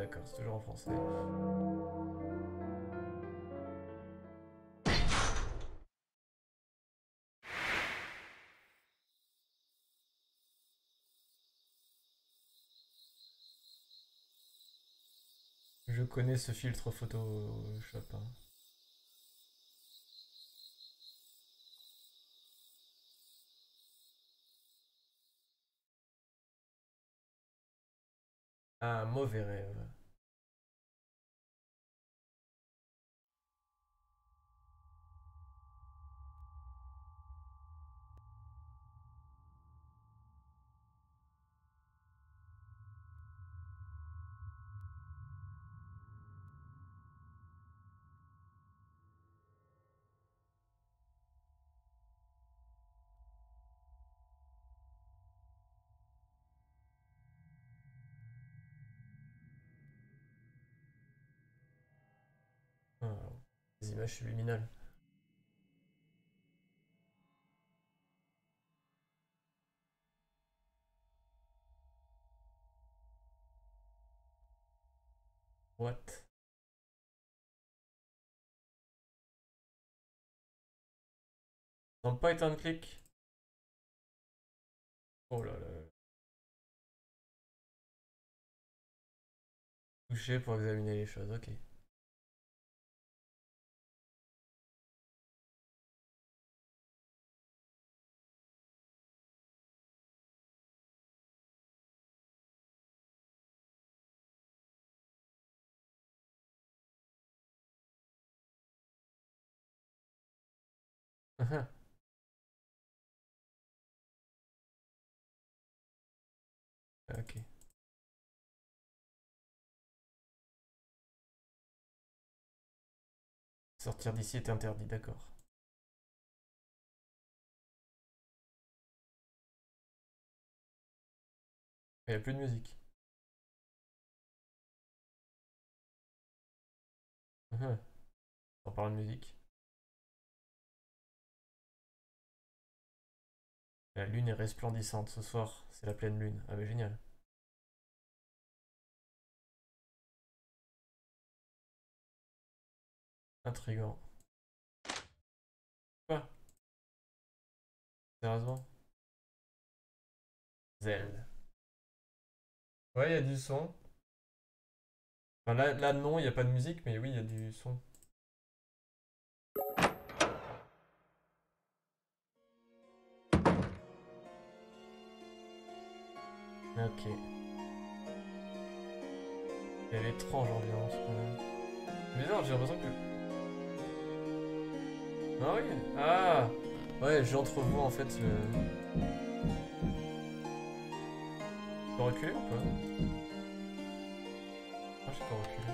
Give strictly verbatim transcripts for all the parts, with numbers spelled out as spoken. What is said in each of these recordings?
d'accord, c'est toujours en français. Je connais ce filtre Photoshop. Hein. Ah, mauvais rêve. Ah, les images subliminales. What? Ça n'a pas été un clic? Oh là là. Toucher pour examiner les choses, ok. Ok. Sortir d'ici est interdit, d'accord. Il n'y a plus de musique. On parle de musique. La lune est resplendissante ce soir, c'est la pleine lune. Ah mais génial. Intriguant. Quoi? Sérieusement? Zelle. Ouais, il y a du son. Enfin, là, là non, il n'y a pas de musique, mais oui, il y a du son. Ok. Elle est étrange ambiance quand même. C'est bizarre, j'ai l'impression que... Ah oui. Ah. Ouais, j'entrevois en fait le... Je peux reculer ou pas? Ah, je peux reculer.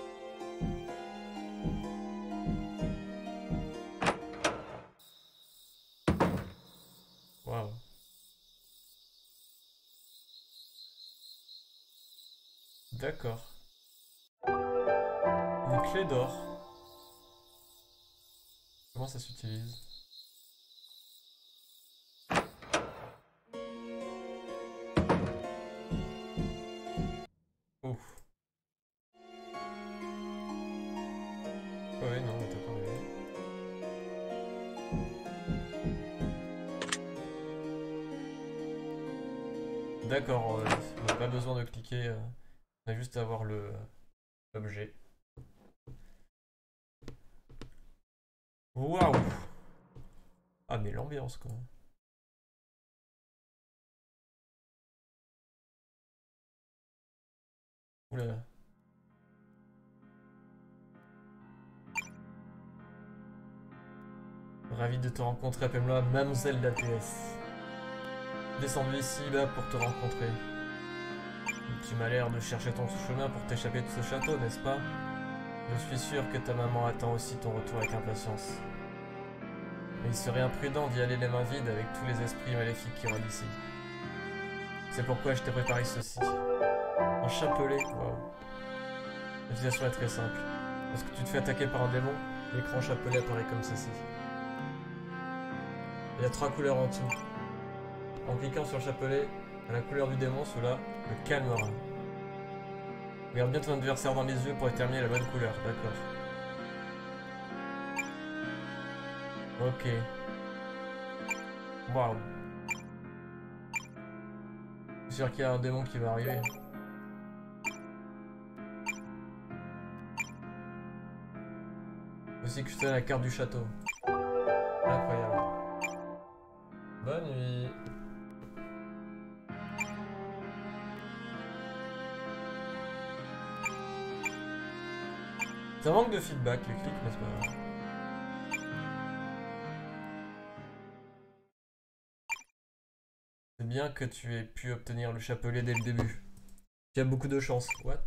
Waouh. D'accord. Une clé d'or. Comment ça s'utilise? Ouf. Ouais, non, mais t'as pas réussi. D'accord, euh, on n'a pas besoin de cliquer, euh, on a juste à avoir le l'objet. Waouh! Ah mais l'ambiance quoi. Oula. Ravi de te rencontrer, appelle-moi Mademoiselle d'A T S. Descendu ici bas pour te rencontrer. Tu m'as l'air de chercher ton chemin pour t'échapper de ce château, n'est-ce pas? Je suis sûr que ta maman attend aussi ton retour avec impatience. Mais il serait imprudent d'y aller les mains vides avec tous les esprits maléfiques qui rôdent ici. C'est pourquoi je t'ai préparé ceci. Un chapelet, waouh. L'utilisation est très simple. Lorsque tu te fais attaquer par un démon, l'écran chapelet apparaît comme ceci. Il y a trois couleurs en dessous. En cliquant sur le chapelet, à la couleur du démon, cela le calmera. Regarde bien ton adversaire dans les yeux pour déterminer la bonne couleur, d'accord. Ok. Waouh. C'est sûr qu'il y a un démon qui va arriver. Aussi que je te donne la carte du château. Incroyable. Bonne nuit. Ça manque de feedback les clics, mais c'est pas grave. C'est bien que tu aies pu obtenir le chapelet dès le début. Tu as beaucoup de chance. What?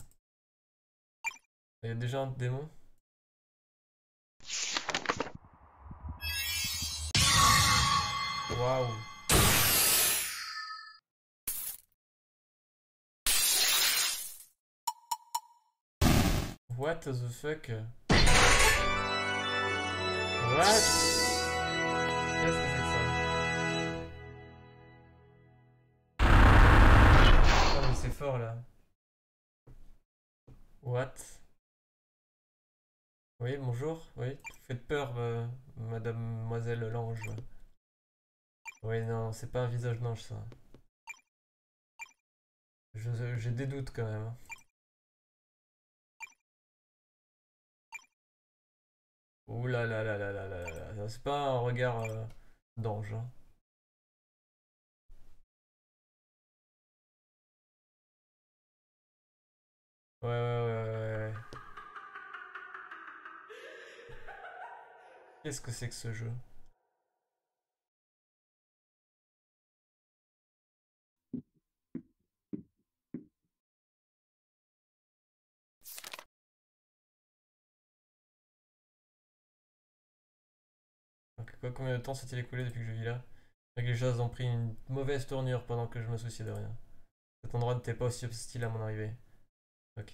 Il y a déjà un démon? Waouh. What the fuck? What? Qu'est-ce que c'est que ça? Oh mais c'est fort là. What? Oui, bonjour. Oui, faites peur, euh, mademoiselle l'ange. Oui, non, c'est pas un visage d'ange ça. Je- J'ai des doutes quand même. Ouh là là là là là là là là. C'est pas un regard euh, d'ange. Hein. Ouais, ouais, ouais, ouais, ouais. Qu'est-ce que c'est que ce jeu? Donc, quoi, combien de temps s'est-il écoulé depuis que je vis là? Et que les choses ont pris une mauvaise tournure pendant que je me souciais de rien. Cet endroit n'était pas aussi hostile à mon arrivée. Ok,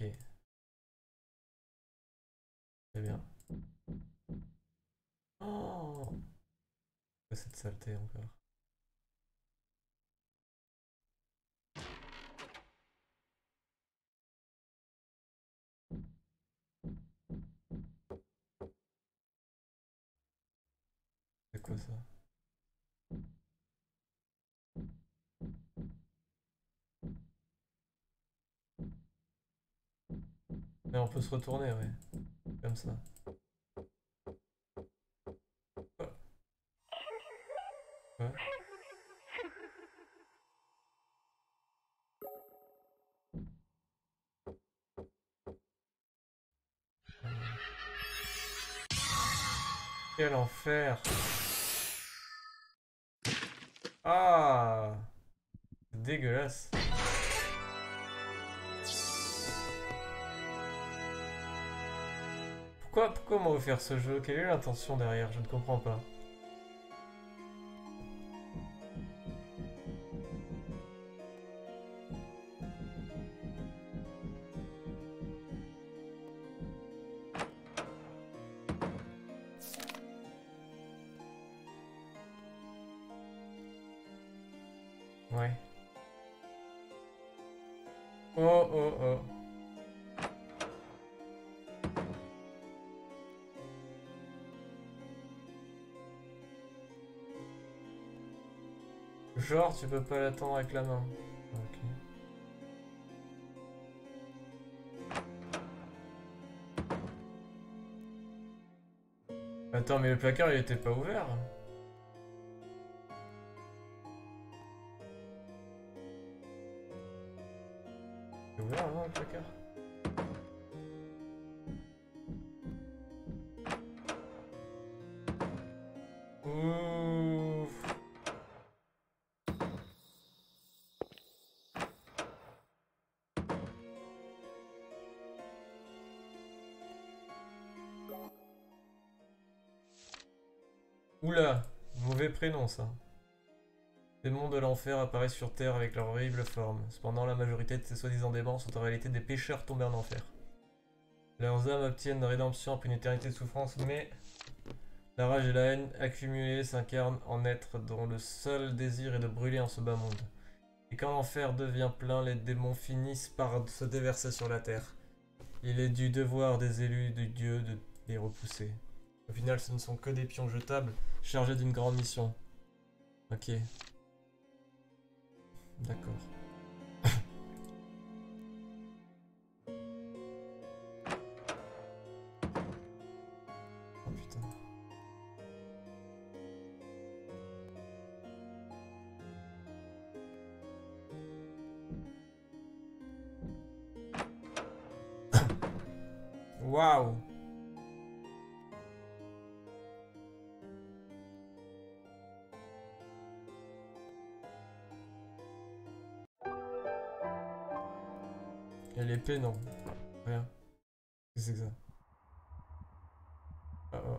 c'est bien. Oh! Quoi cette saleté encore? C'est quoi ça? Mais on peut se retourner, ouais. Comme ça. Quoi? Quoi? Quel enfer! Ah! C'est dégueulasse. Pourquoi, pourquoi on m'a offert ce jeu? Quelle est l'intention derrière? Je ne comprends pas. Ouais. Oh oh oh. Genre, tu peux pas l'attendre avec la main. Ok. Attends, mais le placard il était pas ouvert. Il est ouvert non, le placard? Ouf. Oula, mauvais prénom ça. Les démons de l'enfer apparaissent sur Terre avec leur horrible forme. Cependant, la majorité de ces soi-disant démons sont en réalité des pécheurs tombés en enfer. Leurs âmes obtiennent la rédemption après une éternité de souffrance, mais la rage et la haine accumulées s'incarnent en êtres dont le seul désir est de brûler en ce bas monde. Et quand l'enfer devient plein, les démons finissent par se déverser sur la terre. Il est du devoir des élus du dieu de les repousser. Au final, ce ne sont que des pions jetables chargés d'une grande mission. Ok. D'accord. Oh putain. Waouh. Et l'épée, non. Rien. Qu'est-ce que c'est que ça? Oh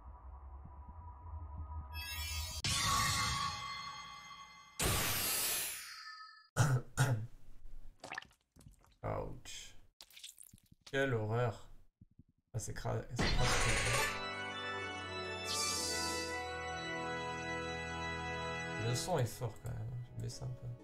oh. Ouch. Quelle horreur. Ah, c'est cra... c'est cra- Le son est fort quand même. Je vais baisser un peu.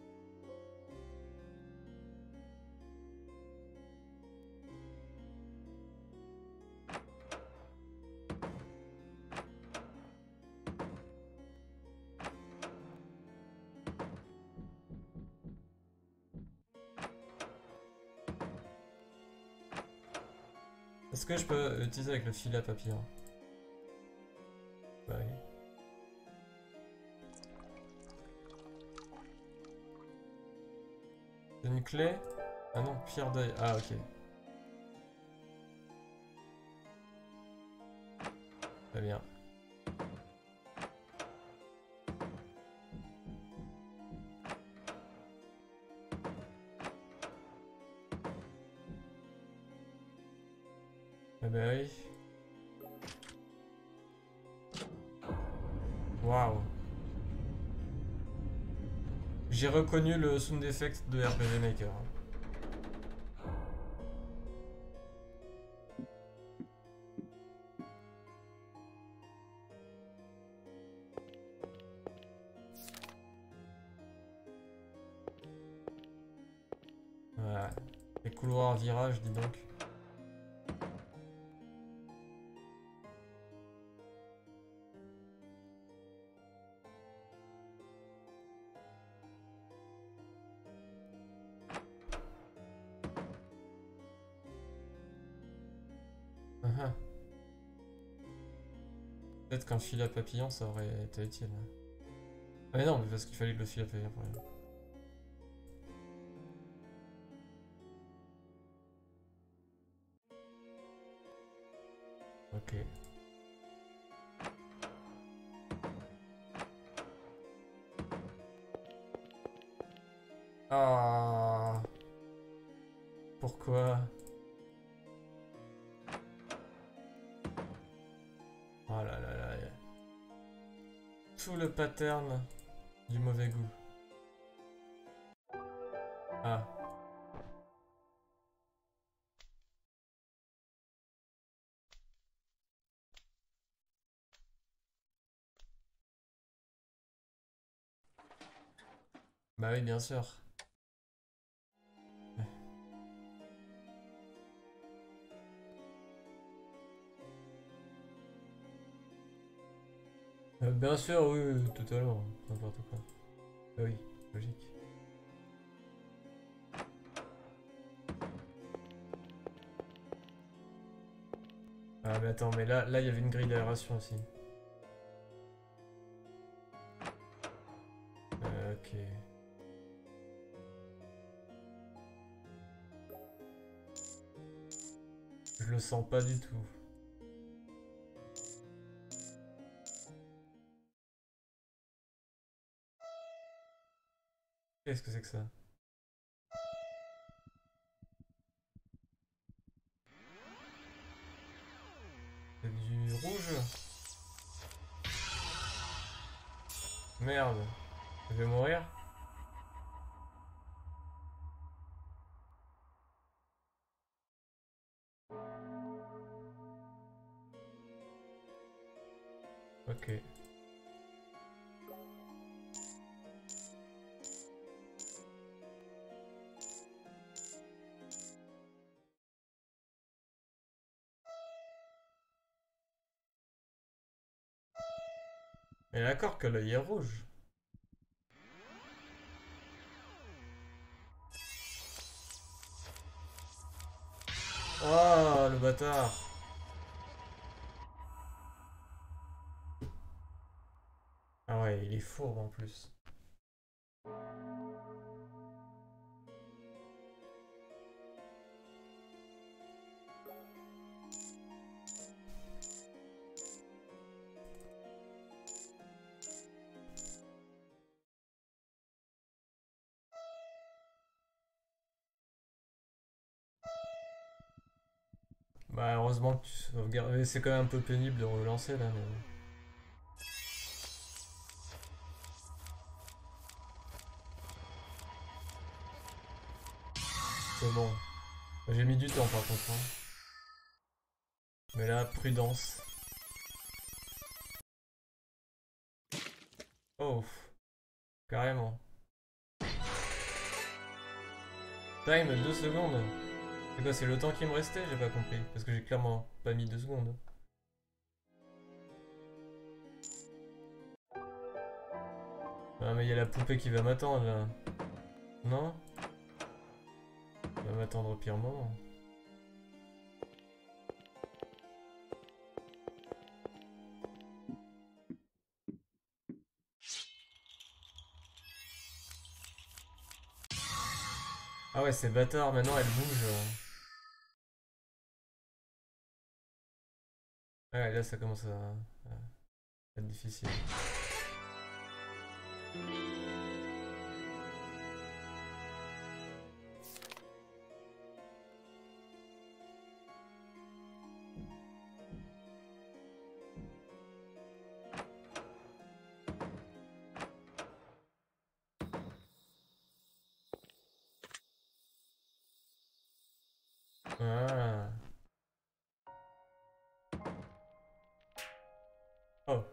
Est-ce que je peux utiliser avec le fil à papillon? Bah oui. C'est une clé? Ah non, pierre d'œil. Ah ok. Très bien. Ah bah oui. Waouh. J'ai reconnu le sound effect de R P G Maker. Ouais. Les couloirs à virage, dis donc. Uh -huh. Peut-être qu'un fil à papillon, ça aurait été utile. Ah mais non, mais parce qu'il fallait que le fil à papillon pour rien. Ok. Ah. Pourquoi? Oh là là là. Tout le pattern du mauvais goût. Ah. Bah oui, bien sûr. Euh, bien sûr, oui, oui, totalement. N'importe quoi. Bah oui, logique. Ah mais attends, mais là, là, il y avait une grille d'aération aussi. Euh, ok. Je le sens pas du tout. Qu'est-ce que c'est que ça? C'est du rouge? Merde. Je vais mourir? Ok. Mais d'accord que l'œil est rouge. Oh, le bâtard. Ah ouais, il est fourbe en plus. Bah heureusement que tu sauvegardes. Mais c'est quand même un peu pénible de relancer là. Mais... c'est bon. J'ai mis du temps par contre. Hein. Mais là, prudence. Oh, carrément. Time deux secondes. C'est quoi, c'est le temps qui me restait? J'ai pas compris. Parce que j'ai clairement pas mis deux secondes. Ah mais il y a la poupée qui va m'attendre là. Non? Elle va m'attendre au pire moment. Ah ouais, c'est bâtard, maintenant elle bouge. Ouais, là ça commence à, à être difficile. Ah. Oh.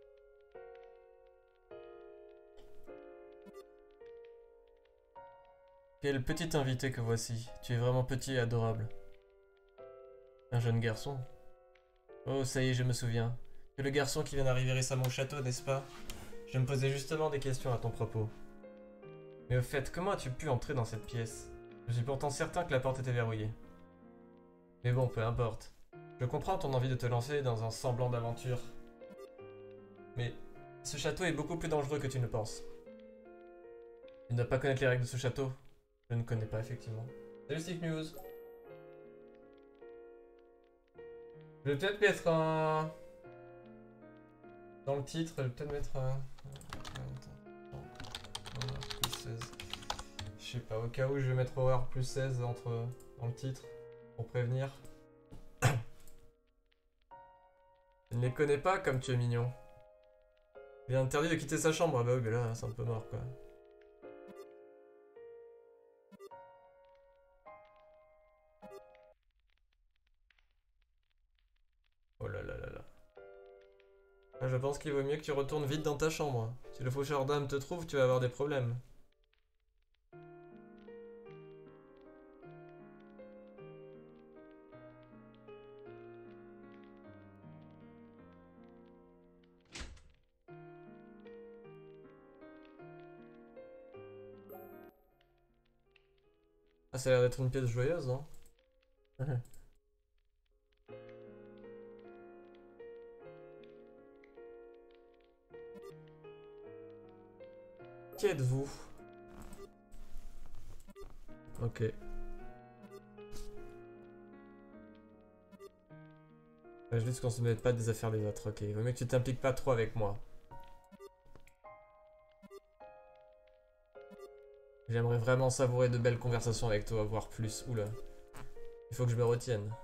Quel petit invité que voici. Tu es vraiment petit et adorable. Un jeune garçon. Oh, ça y est, je me souviens. Tu es le garçon qui vient d'arriver récemment au château, n'est-ce pas? Je me posais justement des questions à ton propos. Mais au fait, comment as-tu pu entrer dans cette pièce? Je suis pourtant certain que la porte était verrouillée. Mais bon, peu importe. Je comprends ton envie de te lancer dans un semblant d'aventure. Mais ce château est beaucoup plus dangereux que tu ne penses. Tu ne dois pas connaître les règles de ce château. Je ne connais pas, effectivement. Salut Stick News. Je vais peut-être mettre un... dans le titre, je vais peut-être mettre un... plus seize. Je sais pas, au cas où je vais mettre horreur plus seize entre... dans le titre, pour prévenir. Je ne les connais pas comme tu es mignon. Il est interdit de quitter sa chambre. Ah bah oui, mais là, c'est un peu mort, quoi. Oh là là là là. Ah, je pense qu'il vaut mieux que tu retournes vite dans ta chambre. Si le faucheur d'âme te trouve, tu vas avoir des problèmes. Ah, ça a l'air d'être une pièce joyeuse, hein. Qui êtes-vous? Ok. Bah, juste qu'on se mette pas des affaires des autres, ok. Il vaut mieux que tu t'impliques pas trop avec moi. J'aimerais vraiment savourer de belles conversations avec toi, voire plus. Oula. Il faut que je me retienne.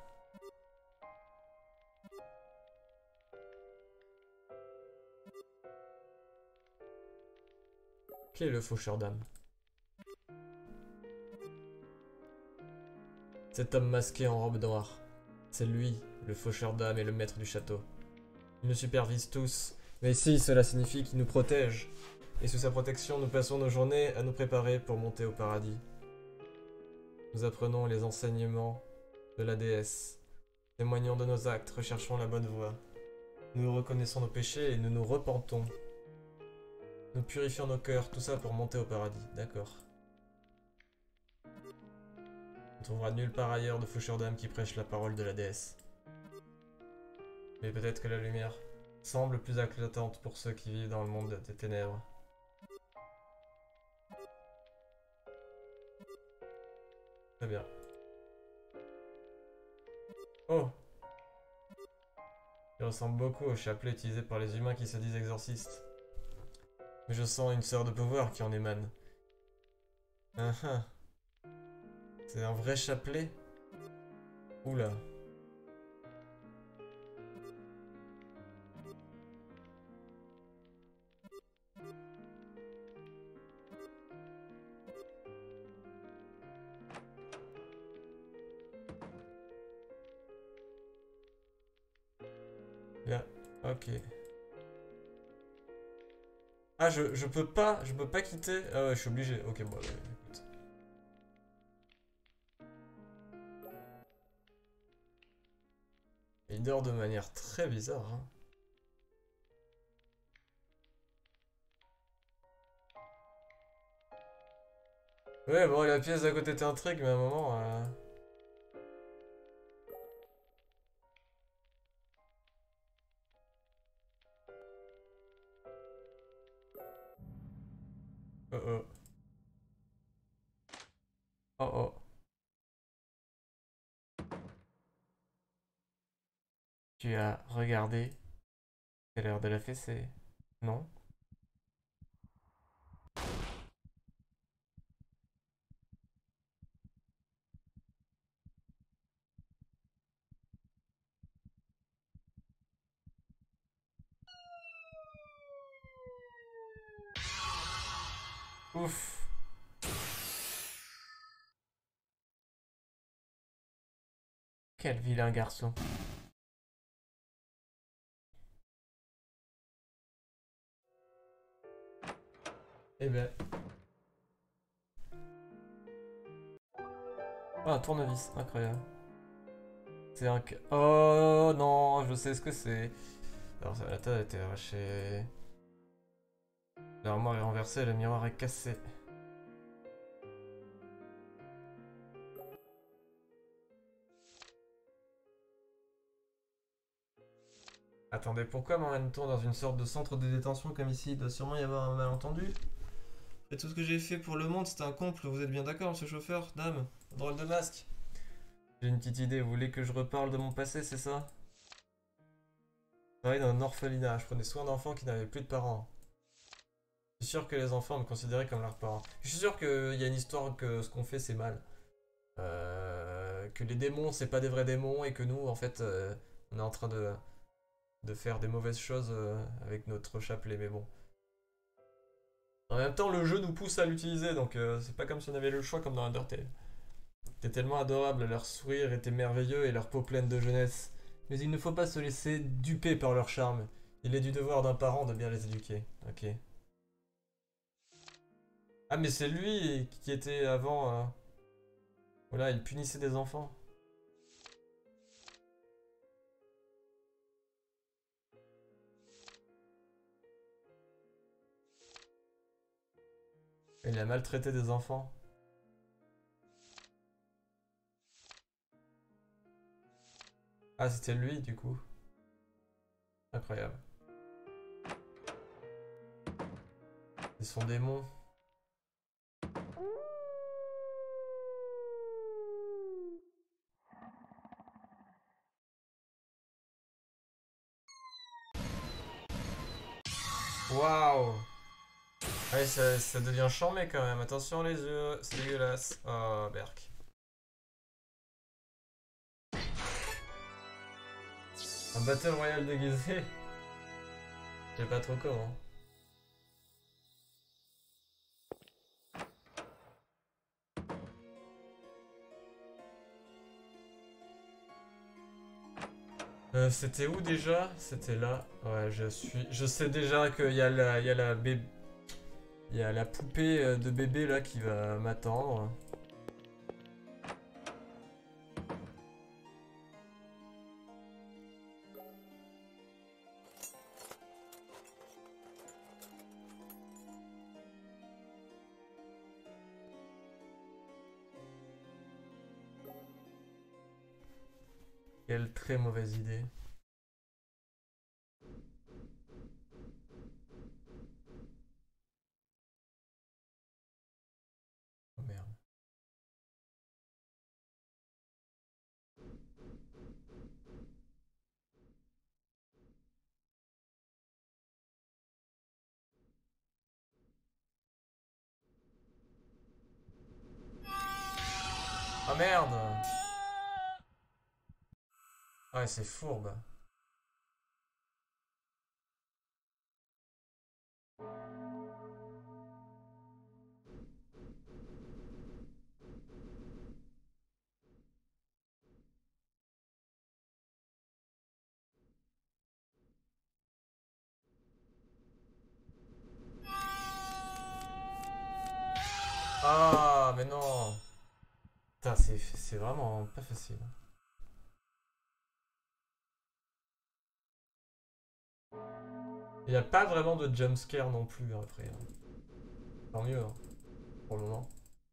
Qui est le faucheur d'âme? Cet homme masqué en robe noire. C'est lui, le faucheur d'âme et le maître du château. Il nous supervise tous, mais ici cela signifie qu'il nous protège. Et sous sa protection, nous passons nos journées à nous préparer pour monter au paradis. Nous apprenons les enseignements de la déesse. Témoignons de nos actes, recherchons la bonne voie. Nous reconnaissons nos péchés et nous nous repentons. Nous purifions nos cœurs, tout ça pour monter au paradis, d'accord. On trouvera nulle part ailleurs de faucheurs d'âme qui prêchent la parole de la déesse. Mais peut-être que la lumière semble plus éclatante pour ceux qui vivent dans le monde des ténèbres. Très bien. Oh! Il ressemble beaucoup au chapelet utilisé par les humains qui se disent exorcistes. Mais je sens une sœur de pouvoir qui en émane. Ah ah. C'est un vrai chapelet? Oula. Bien, ok. Ah, je, je peux pas, je peux pas quitter. Ah ouais, je suis obligé. Ok, bon, ouais, écoute. Il dort de manière très bizarre, hein. Ouais, bon, la pièce d'à côté t'intrigue, mais à un moment... Euh... Oh oh. Oh oh. Tu as regardé. C'est l'heure de la fessée. Non? Ouf. Quel vilain garçon. Eh ben. Oh, un tournevis, incroyable. C'est un... Oh non, je sais ce que c'est. Alors, la tête a été arrachée. L'armoire est renversée, le miroir est cassé. Attendez, pourquoi m'emmène-t-on dans une sorte de centre de détention comme ici? Il doit sûrement y avoir un malentendu. Et tout ce que j'ai fait pour le monde, c'était un comble. Vous êtes bien d'accord, monsieur chauffeur, dame? Drôle de masque. J'ai une petite idée, vous voulez que je reparle de mon passé, c'est ça? Je travaillais dans un orphelinat, je prenais soin d'enfants qui n'avaient plus de parents. Je suis sûr que les enfants me considéraient comme leurs parents. Je suis sûr qu'il y a une histoire que ce qu'on fait c'est mal. Euh, que les démons c'est pas des vrais démons et que nous en fait euh, on est en train de, de faire des mauvaises choses euh, avec notre chapelet, mais bon. En même temps le jeu nous pousse à l'utiliser donc euh, c'est pas comme si on avait le choix comme dans Undertale. T'es tellement adorable, leur sourire était merveilleux et leur peau pleine de jeunesse. Mais il ne faut pas se laisser duper par leur charme. Il est du devoir d'un parent de bien les éduquer. Ok. Ah mais c'est lui qui était avant... euh, Voilà, il punissait des enfants. Il a maltraité des enfants. Ah c'était lui du coup. Incroyable. C'est son démon. Waouh. Ouais, ça, ça devient charmé quand même. Attention les yeux, c'est dégueulasse. Oh, Berk. Un Battle Royale déguisé. Je sais pas trop comment. Euh, c'était où déjà? C'était là. Ouais, je suis. Je sais déjà qu'il y a la, il y a la bébé, il y a la poupée euh, de bébé là qui va m'attendre. Quelle très mauvaise idée. Oh merde. Oh merde. Ouais, c'est fourbe. Ah, mais non. Putain, c'est c'est vraiment pas facile. Il n'y a pas vraiment de jumpscare non plus après, hein. Tant mieux, hein, pour le moment.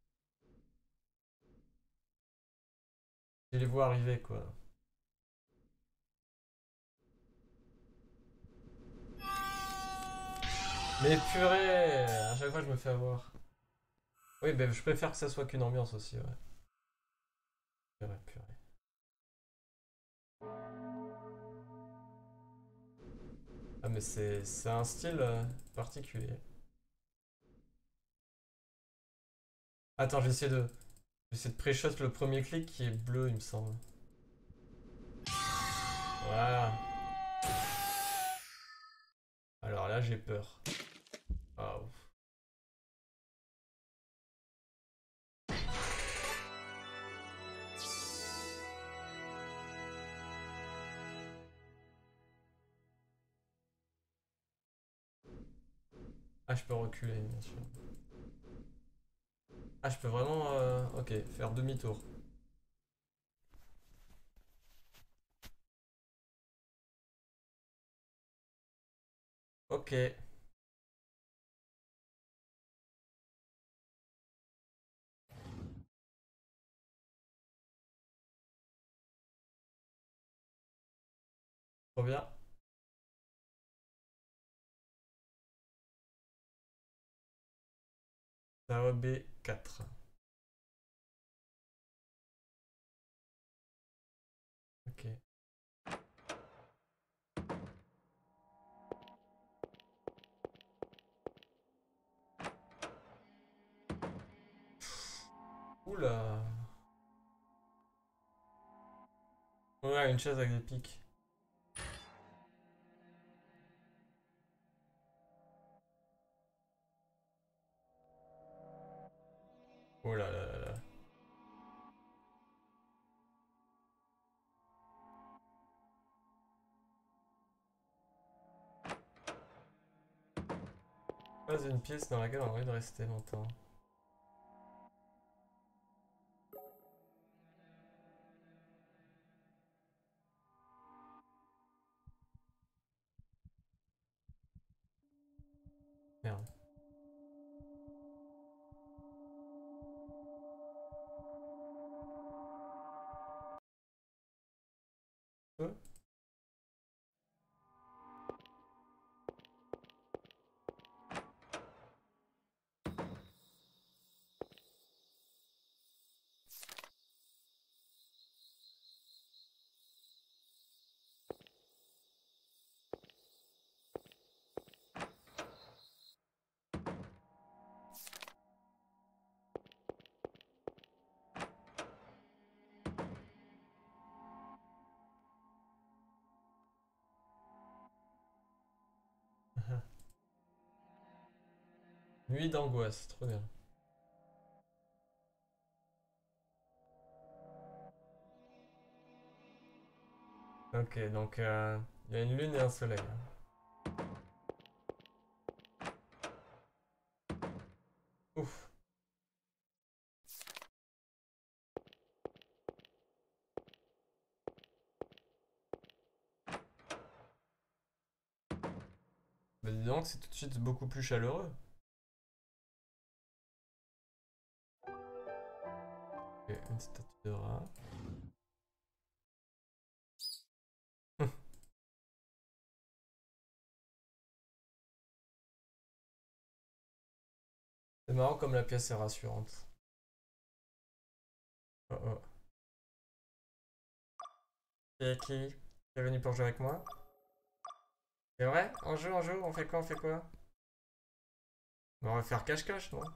Je les vois arriver, quoi. Mais purée! À chaque fois, je me fais avoir. Oui, ben je préfère que ça soit qu'une ambiance aussi, ouais. Purée, purée. Ah, mais c'est c'est un style euh, particulier. Attends, j'essaie de... J'essaie de pré-shot le premier clic qui est bleu, il me semble. Voilà. Alors là, j'ai peur. Ah, ouf. Ah, je peux reculer, bien sûr. Ah, je peux vraiment... euh, Ok, faire demi-tour. Ok. Trop bien. Ça va B quatre. Ok. Oula. Ouais, une chaise avec des pics. Oh là là là là. Pas une pièce dans laquelle on a envie de rester longtemps. Merde. Euh, Nuit d'angoisse, trop bien. Ok, donc euh, il y a une lune et un soleil, hein. Ouf. Bah dis donc, c'est tout de suite beaucoup plus chaleureux. Ok, une statue de rat. marrant comme la pièce est rassurante. Oh oh. Et qui? T'es venu pour jouer avec moi? C'est vrai? On joue, on joue, on fait quoi, on fait quoi? Bon, on va faire cache-cache, non?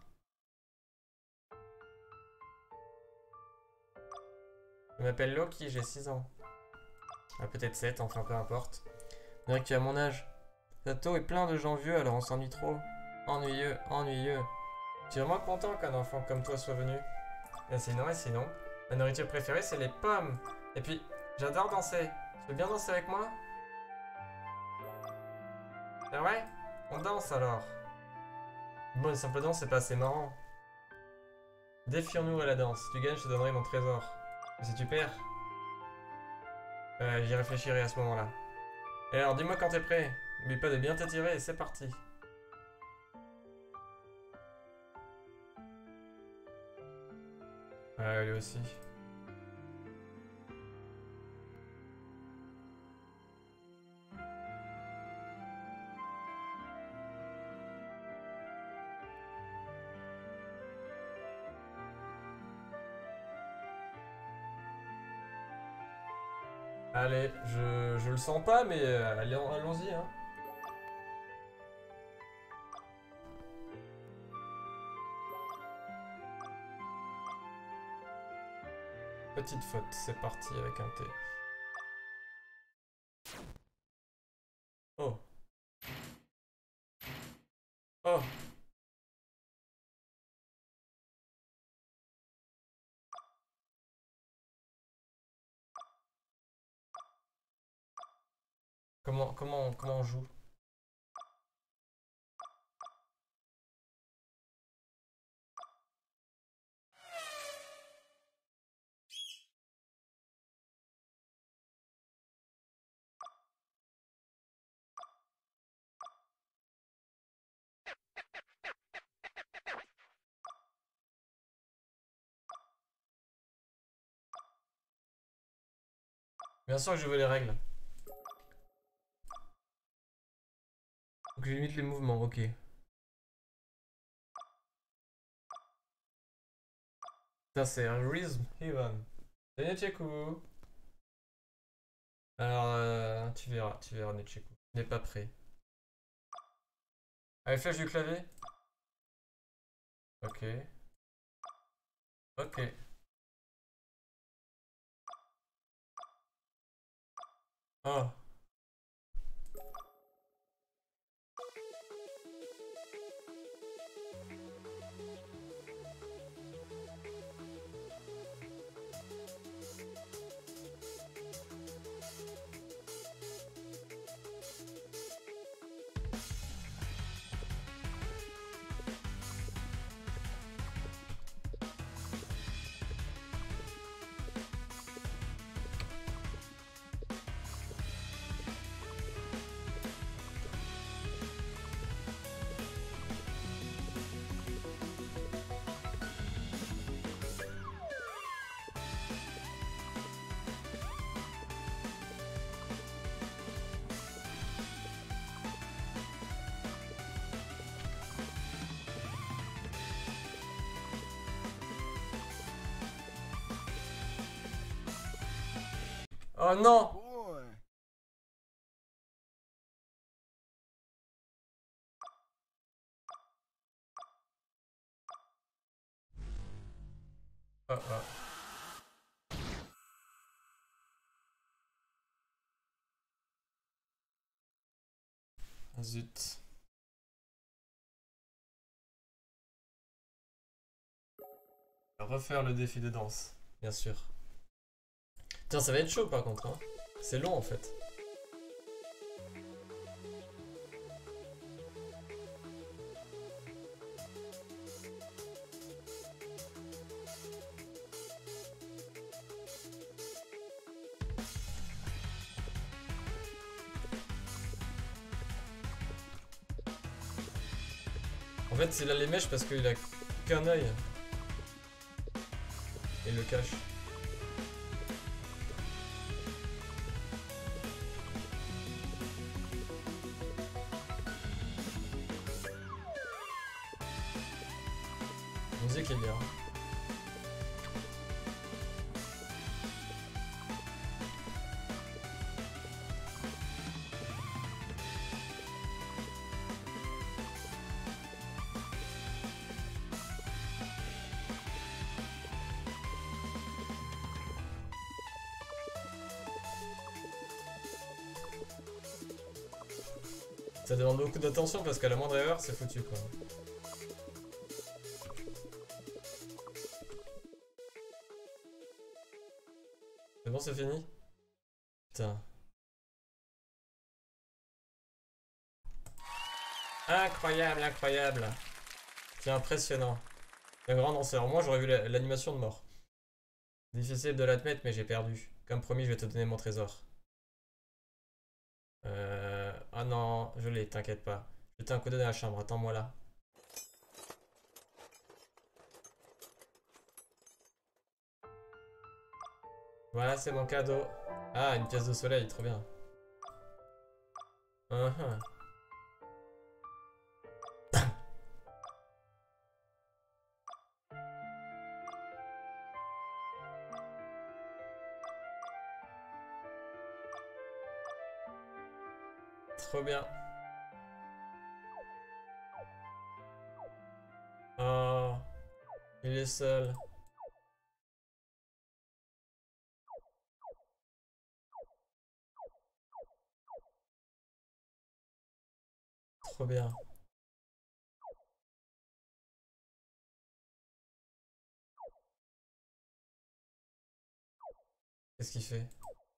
Je m'appelle Loki, j'ai six ans. Ah, peut-être sept, enfin peu importe. On dirait que tu as mon âge. Sato est plein de gens vieux, alors on s'ennuie trop. Ennuyeux, ennuyeux. Je suis vraiment content qu'un enfant comme toi soit venu. Et sinon, et sinon, ma nourriture préférée, c'est les pommes. Et puis, j'adore danser. Tu veux bien danser avec moi? C'est vrai? On danse alors. Bon, une simple danse, c'est pas assez marrant. Défions-nous à la danse. Si tu gagnes, je te donnerai mon trésor. Et si tu perds, euh, j'y réfléchirai à ce moment-là. Et alors, dis-moi quand t'es prêt. N'oublie pas de bien t'étirer et c'est parti. Ouais, lui aussi. Allez, je, je le sens pas, mais euh, allez, allons-y, hein. Petite faute, c'est parti avec un T. Oh. Oh. Comment, comment, comment on joue? Bien sûr que je veux les règles. Donc je limite les mouvements, ok. Ça c'est un Rhythm Heaven. Salut Netchekou. Alors, euh, tu verras, tu verras Netchekou. Il n'est pas prêt. Allez, flèche du clavier. Ok. Ok. Oh. Oh non! Oh oh. Zut. Refaire le défi de danse, bien sûr. Tiens, ça va être chaud par contre, hein. C'est long en fait. En fait, il a les mèches parce qu'il a qu'un œil. Et il le cache. musique est bien. Ça demande beaucoup d'attention parce qu'à la moindre erreur, c'est foutu quoi. C'est bon, c'est fini? Putain. Incroyable, incroyable. C'est impressionnant. Un grand danseur. Moi, j'aurais vu l'animation de mort. Difficile de l'admettre, mais j'ai perdu. Comme promis, je vais te donner mon trésor. Euh... Ah non, je l'ai, t'inquiète pas. Jetez un coup d'œil dans la chambre, attends-moi là. Voilà, c'est mon cadeau. Ah, une pièce de soleil, trop bien. Uh -huh. Trop bien. Oh, il est seul. Trop bien. Qu'est-ce qu'il fait?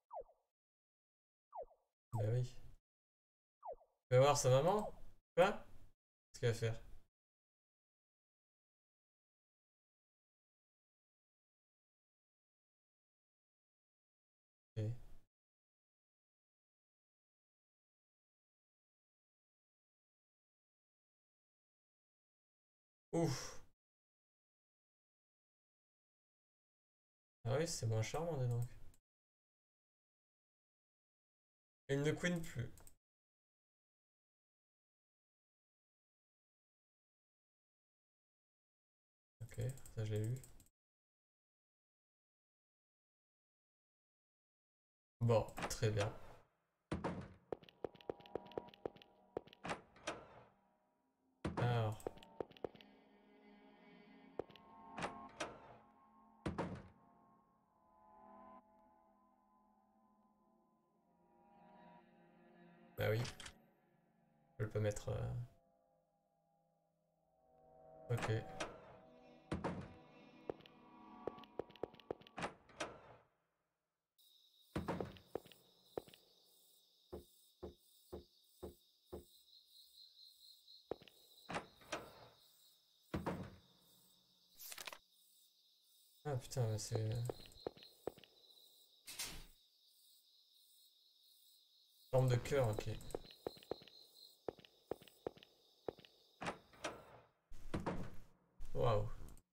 Bah oui. Tu vas voir sa maman? Quoi? Qu'est-ce qu'elle va faire? Ok. Ouf. Ah oui, c'est moins charmant, dis donc. Il ne queen plus. Ok, ça je l'ai lu. Bon, très bien. Alors. Bah oui. Je peux mettre... euh, Ok. Ah putain, mais c'est... Forme de cœur, ok. Waouh.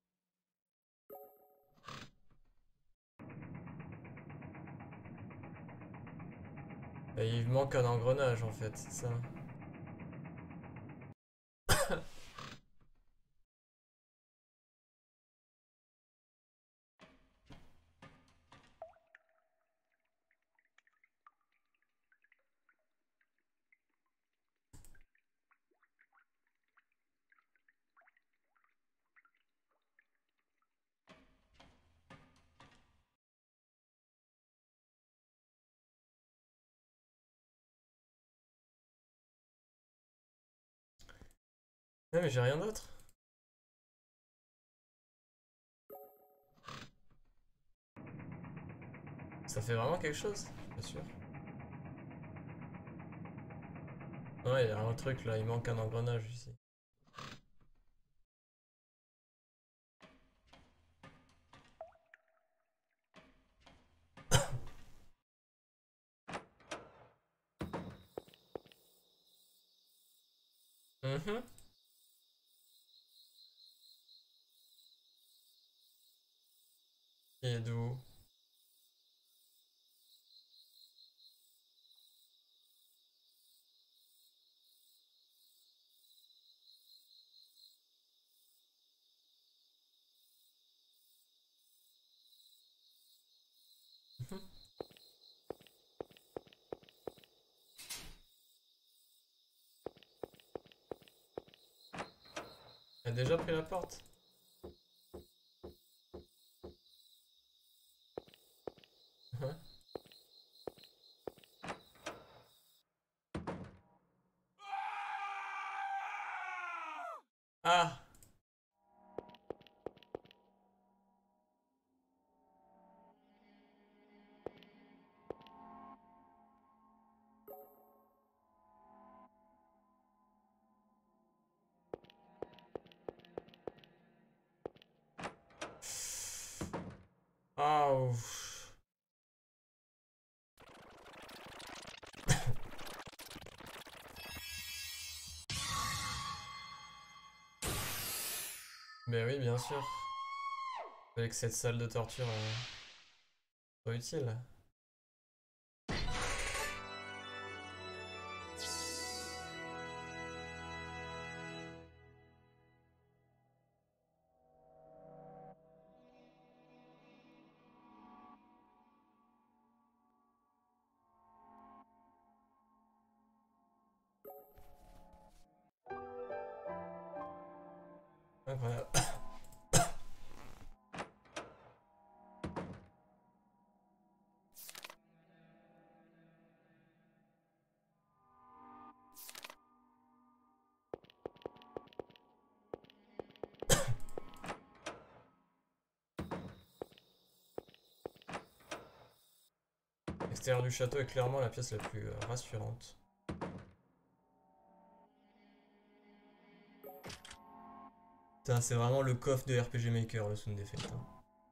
Et il manque un engrenage en fait, c'est ça. Non mais j'ai rien d'autre. Ça fait vraiment quelque chose? Je suis pas sûr. Non, il y a un truc là, il manque un engrenage ici. Mhm. Il est d'où? T'as déjà pris la porte? Hein? Ah! Ah, ouf. Mais oui, bien sûr. Avec cette salle de torture euh, soit utile. Incroyable. L'extérieur du château est clairement la pièce la plus euh, rassurante. Putain, c'est vraiment le coffre de R P G Maker, le sound effect. Hein.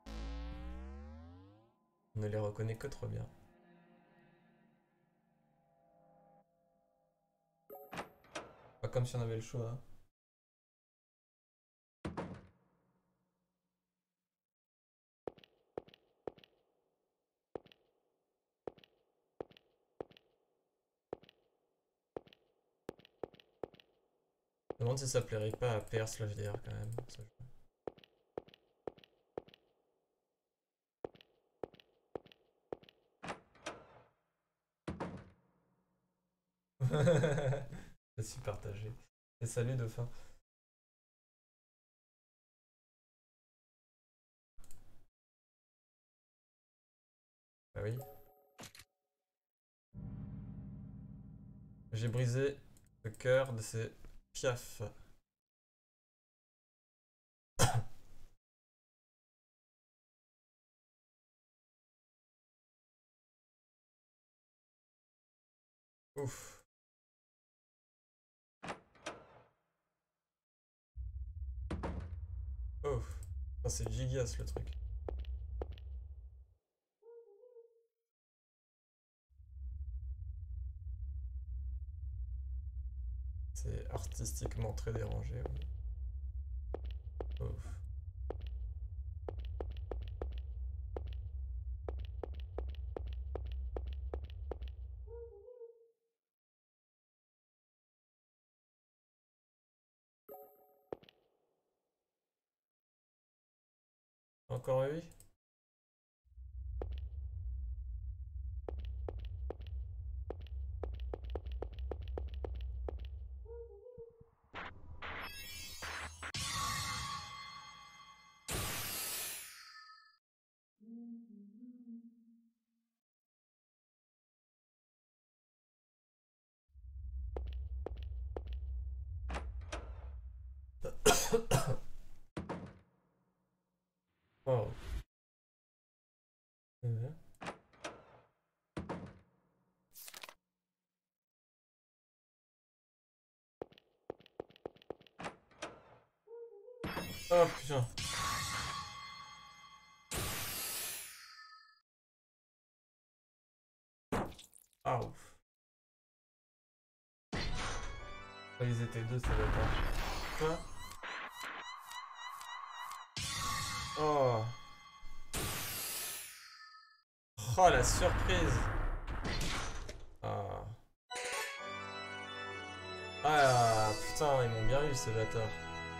On ne les reconnaît que trop bien. Pas comme si on avait le choix. Hein. Je me demande si ça plairait pas à P R slash D R quand même. Ce jeu. Je suis partagé. Et salut Dauphin. Bah oui. J'ai brisé le cœur de ces piafs. Ouf. Ouf. Oh, c'est gigas le truc. C'est artistiquement très dérangé. Oui. Ouf. Encore oui? Wow. Mhm. Oh putain. Ah ouf. Oh, ils étaient deux, ça doit pas. Quoi? Oh. Oh la surprise. Ah. Ah putain, ils m'ont bien eu ces bâtards.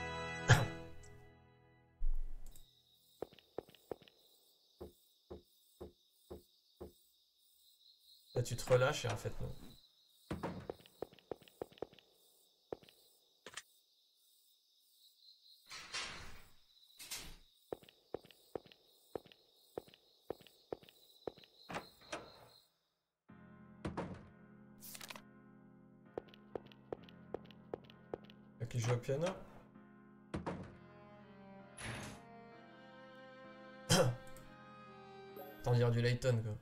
Là tu te relâches et en fait non. qui joue au piano. Tant dire du Layton quoi.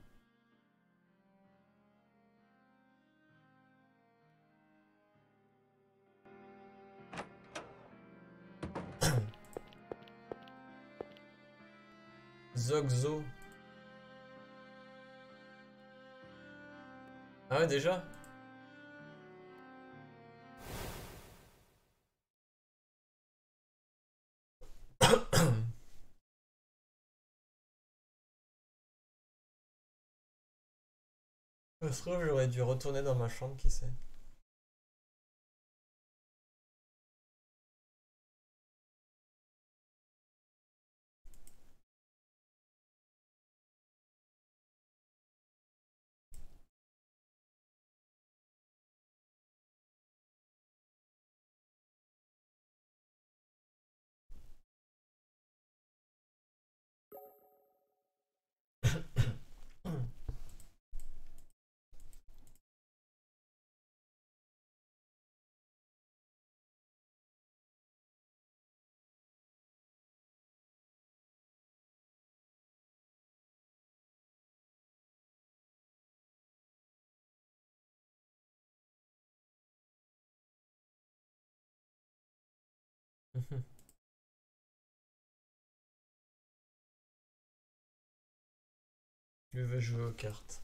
Zogzo. Ah ouais déjà. Ça se trouve j'aurais dû retourner dans ma chambre, qui sait. Je veux jouer aux cartes.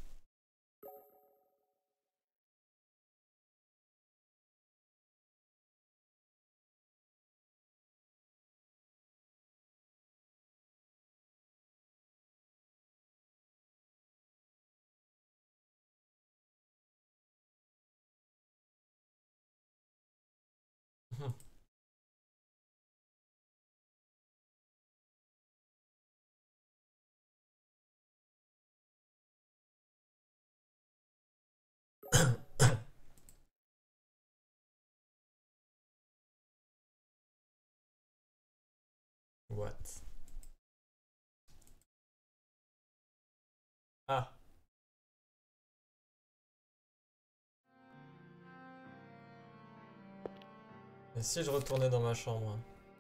What? Ah. Et si je retournais dans ma chambre?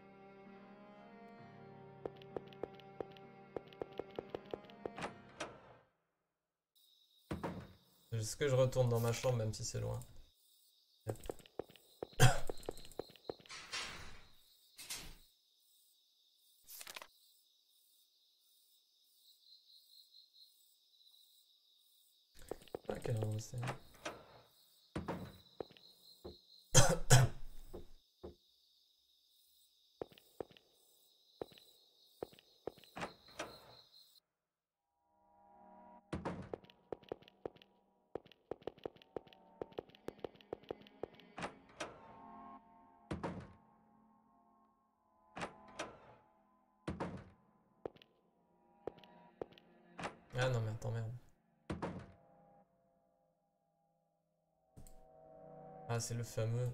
Est-ce que je retourne dans ma chambre même si c'est loin? Yep. Ah, quelle avancée. Ah non mais attends merde. Ah c'est le fameux.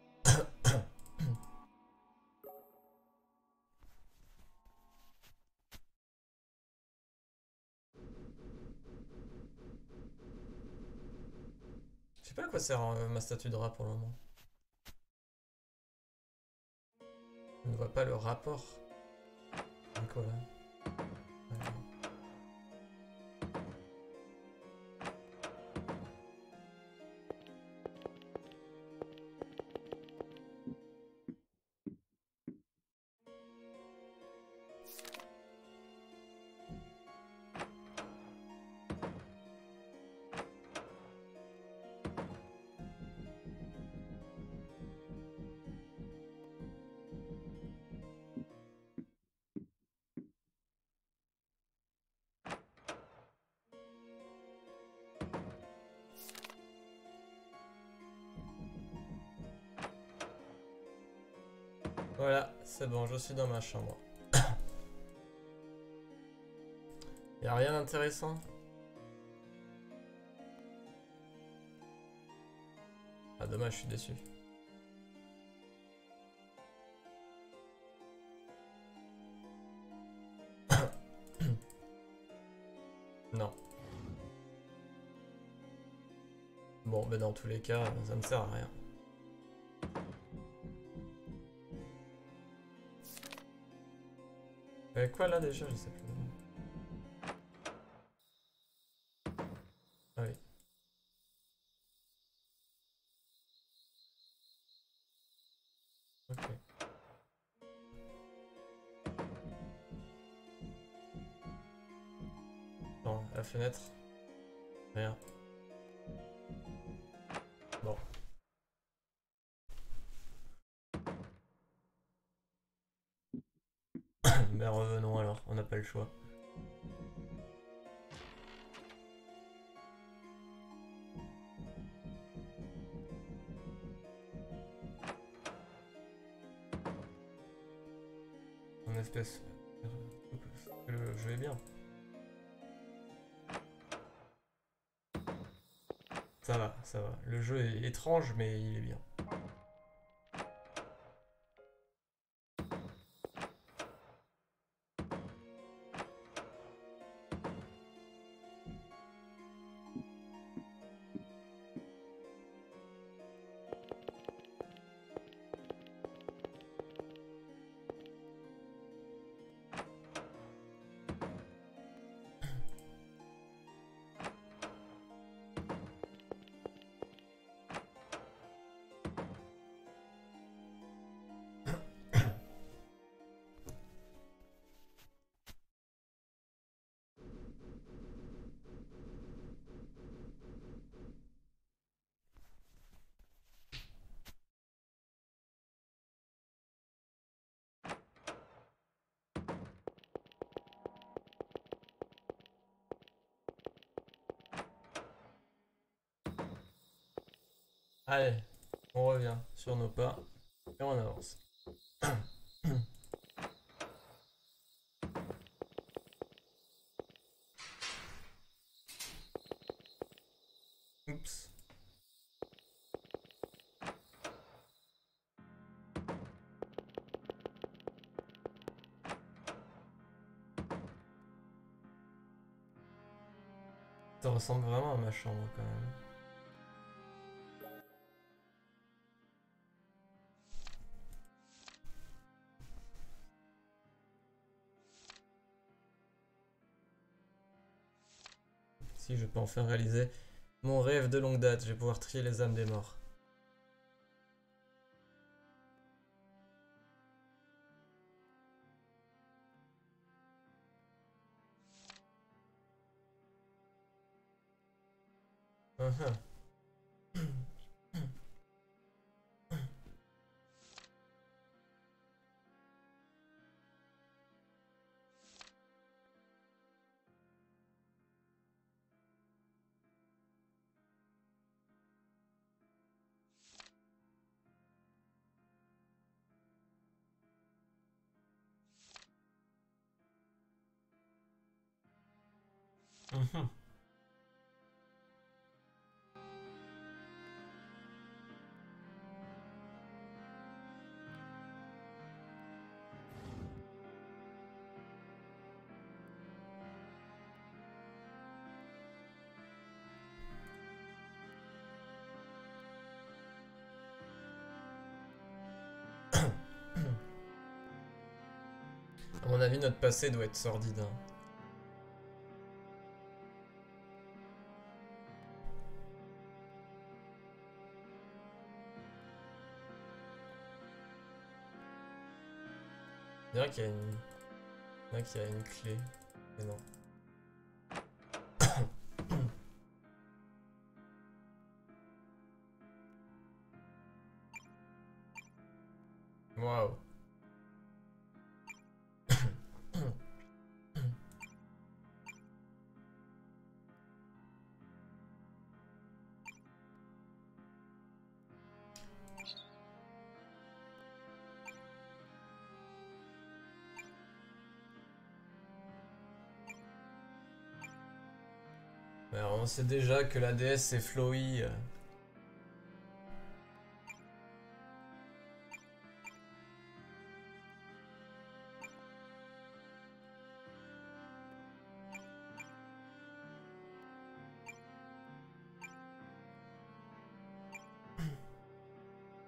Je sais pas à quoi sert euh, ma statue de rat pour le moment. Je ne vois pas le rapport. C'est quoi là? Ouais. Voilà, c'est bon, je suis dans ma chambre. Y a rien d'intéressant? Ah dommage, je suis déçu. Non. Bon, mais dans tous les cas, ça ne sert à rien. J'avais quoi là déjà? Je sais plus. Ah oui. Ok. Non, la fenêtre. Rien. Bon. Mais revenons alors, on n'a pas le choix. En espèce. Le jeu est bien. Ça va, ça va. Le jeu est étrange, mais il est bien. Allez, on revient sur nos pas et on avance. Oups. Ça ressemble vraiment à ma chambre quand même. Si je peux enfin réaliser mon rêve de longue date, je vais pouvoir trier les âmes des morts. Uh -huh. Mhm. À mon avis, notre passé doit être sordide. Hein. On dirait qu'il y a une... On dirait qu'il y a une clé. Mais non. Waouh. Alors, on sait déjà que la déesse c'est Flowey. euh.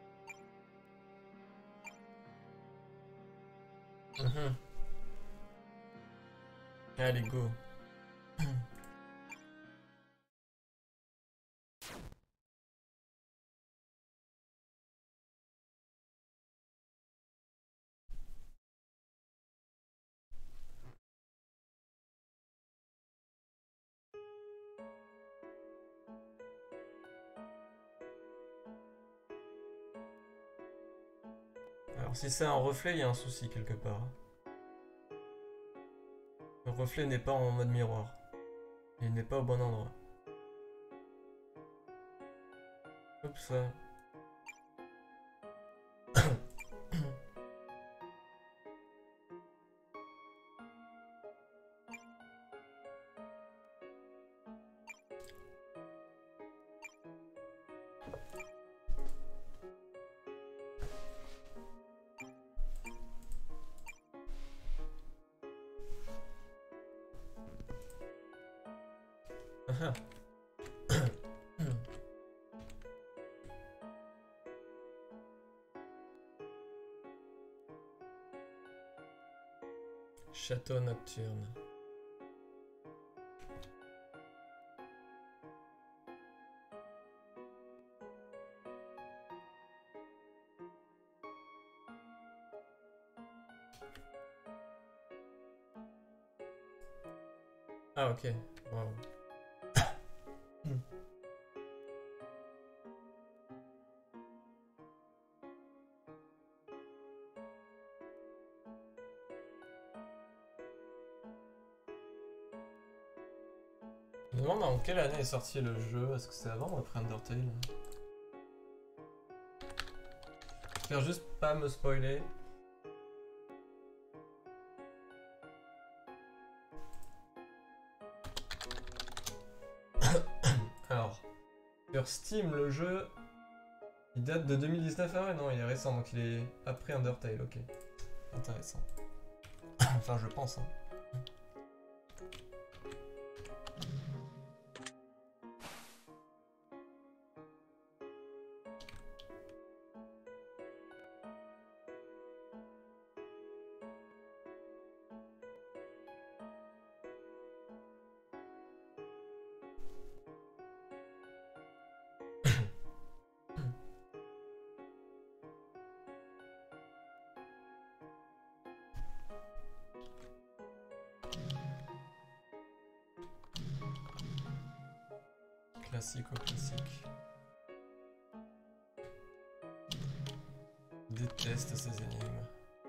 Mhm. Allez, go. Alors si c'est un reflet, il y a un souci quelque part. Le reflet n'est pas en mode miroir. Il n'est pas au bon endroit. Hop ça. Château nocturne. Ah ok, wow. Je me demande en quelle année est sorti le jeu, est-ce que c'est avant ou après Undertale? J'espère juste pas me spoiler. Alors, sur Steam, le jeu, il date de deux mille dix-neuf. Ah ouais, non, il est récent, donc il est après Undertale, ok. Intéressant. Enfin, je pense, hein. Classique au classique. Déteste ces énigmes.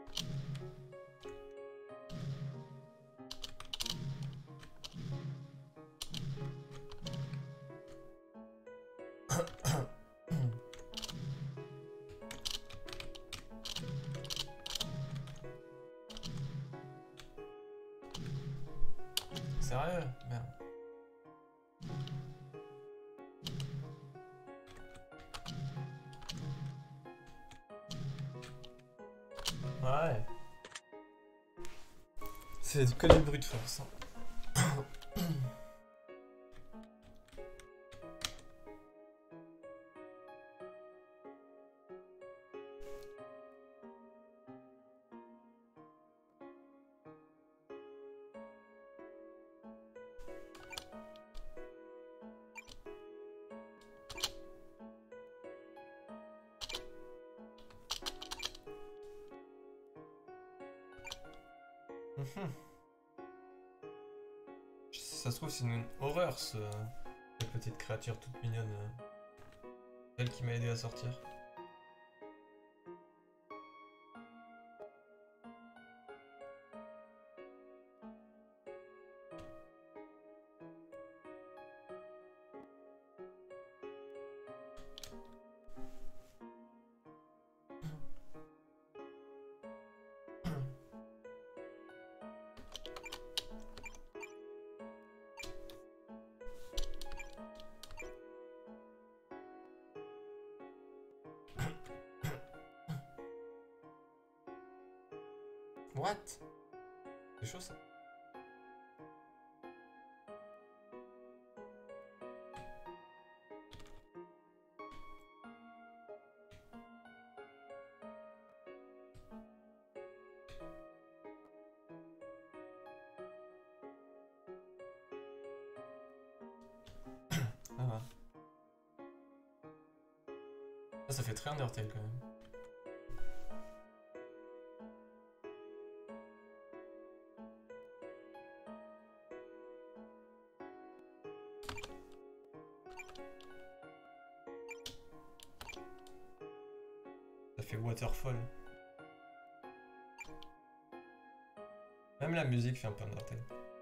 Sérieux? Merde. Ouais. C'est que du bruit de force. Hein. Mhm. Ça se trouve, c'est une horreur, ce... cette petite créature toute mignonne. euh, Elle qui m'a aidé à sortir. What? C'est chaud ça. Ça, ça fait très Undertale quand même. Ça fait Waterfall. Même la musique fait un peu Undertale.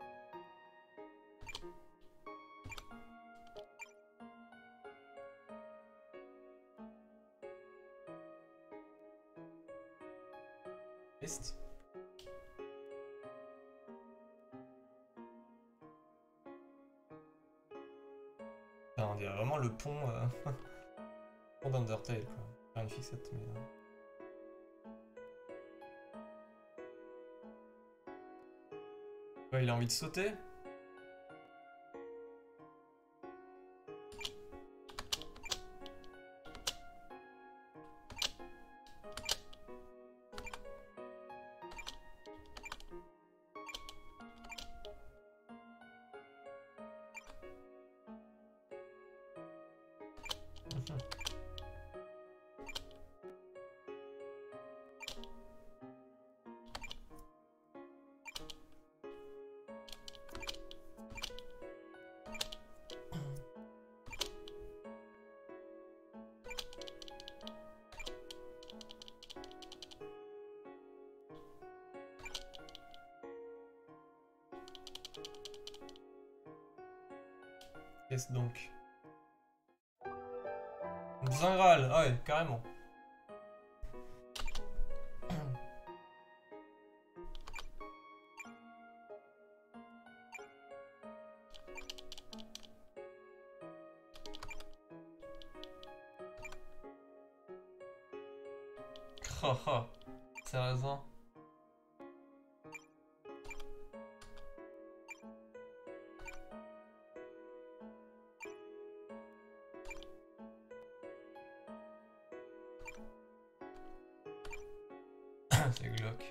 Triste. Enfin, on dirait vraiment le pont, euh... pont d'Undertale quoi. Faire une fixette mais... Euh... Ouais, il a envie de sauter. Qu'est-ce donc? Un Graal, ah ouais, carrément. Haha, sérieusement. C'est glauque.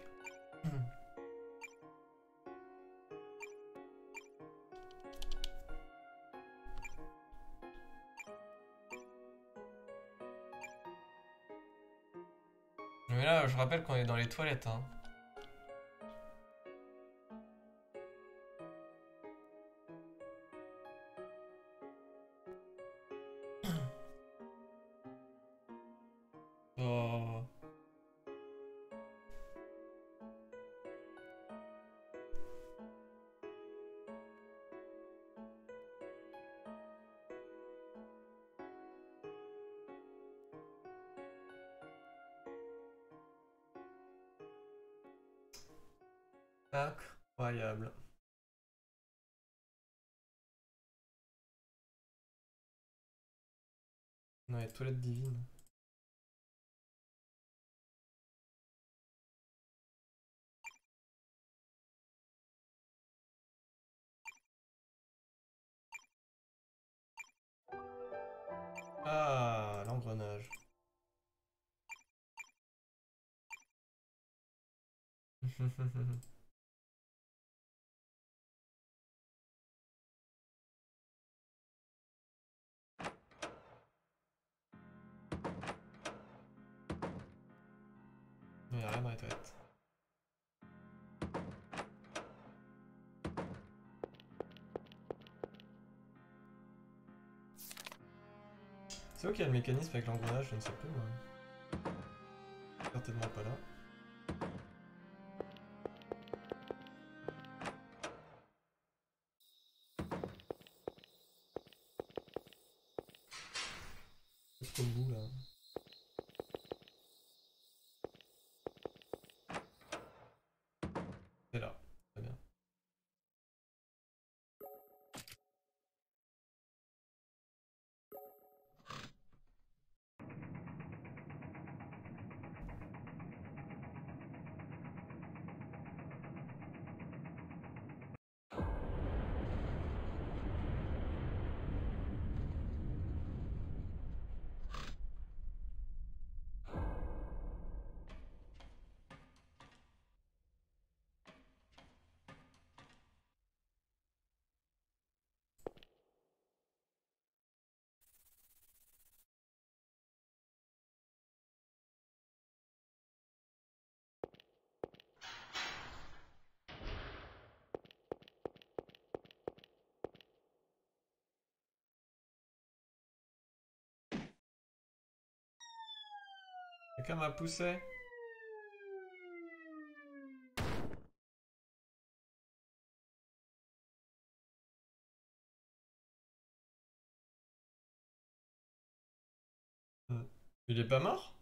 Mais là, je rappelle qu'on est dans les toilettes, hein. Oh. Incroyable. Non, les toilettes divines. Ah, l'engrenage. Il n'y a rien dans les toilettes. C'est où qu'il y a le mécanisme avec l'engrenage, je ne sais plus moi. Certainement pas là. Jusqu'au bout là. C'est là, très bien. Quelqu'un m'a poussé. Il est pas mort?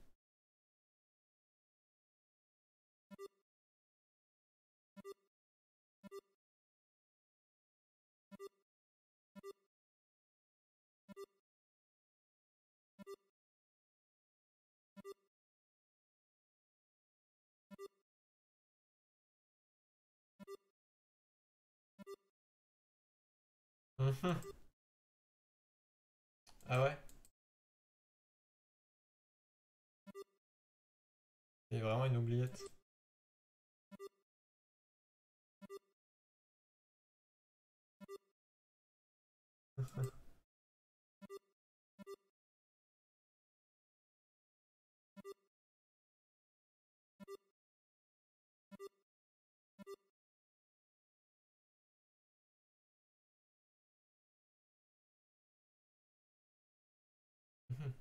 Mhm. Ah ouais? C'est vraiment une oubliette. Mhm.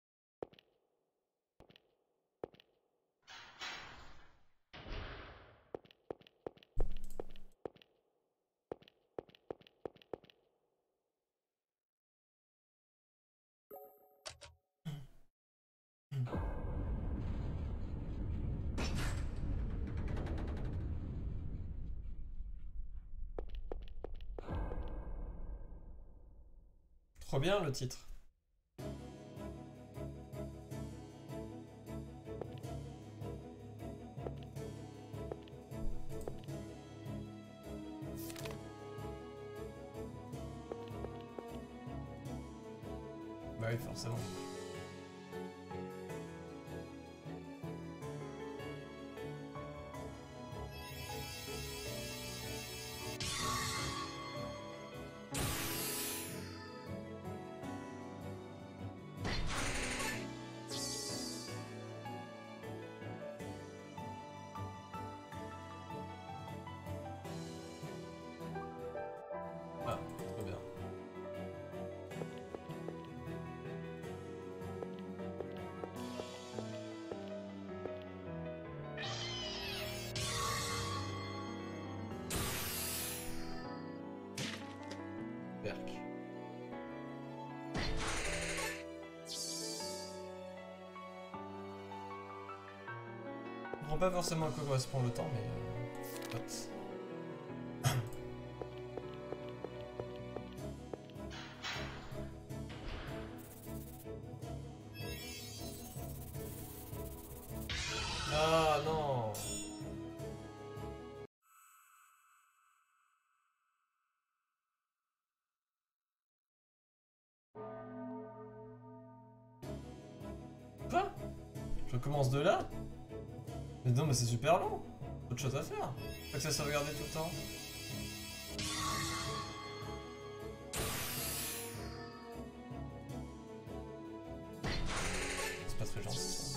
Trop bien le titre. Bah oui, forcément. Ah, trop bien. Berk. Je comprends pas forcément à quoi correspond le temps, mais... Euh, pote. Ah non! Quoi? Je recommence de là? Mais non, mais c'est super long! Autre chose à faire! Faut que ça soit regardé tout le temps. C'est pas très gentil ça.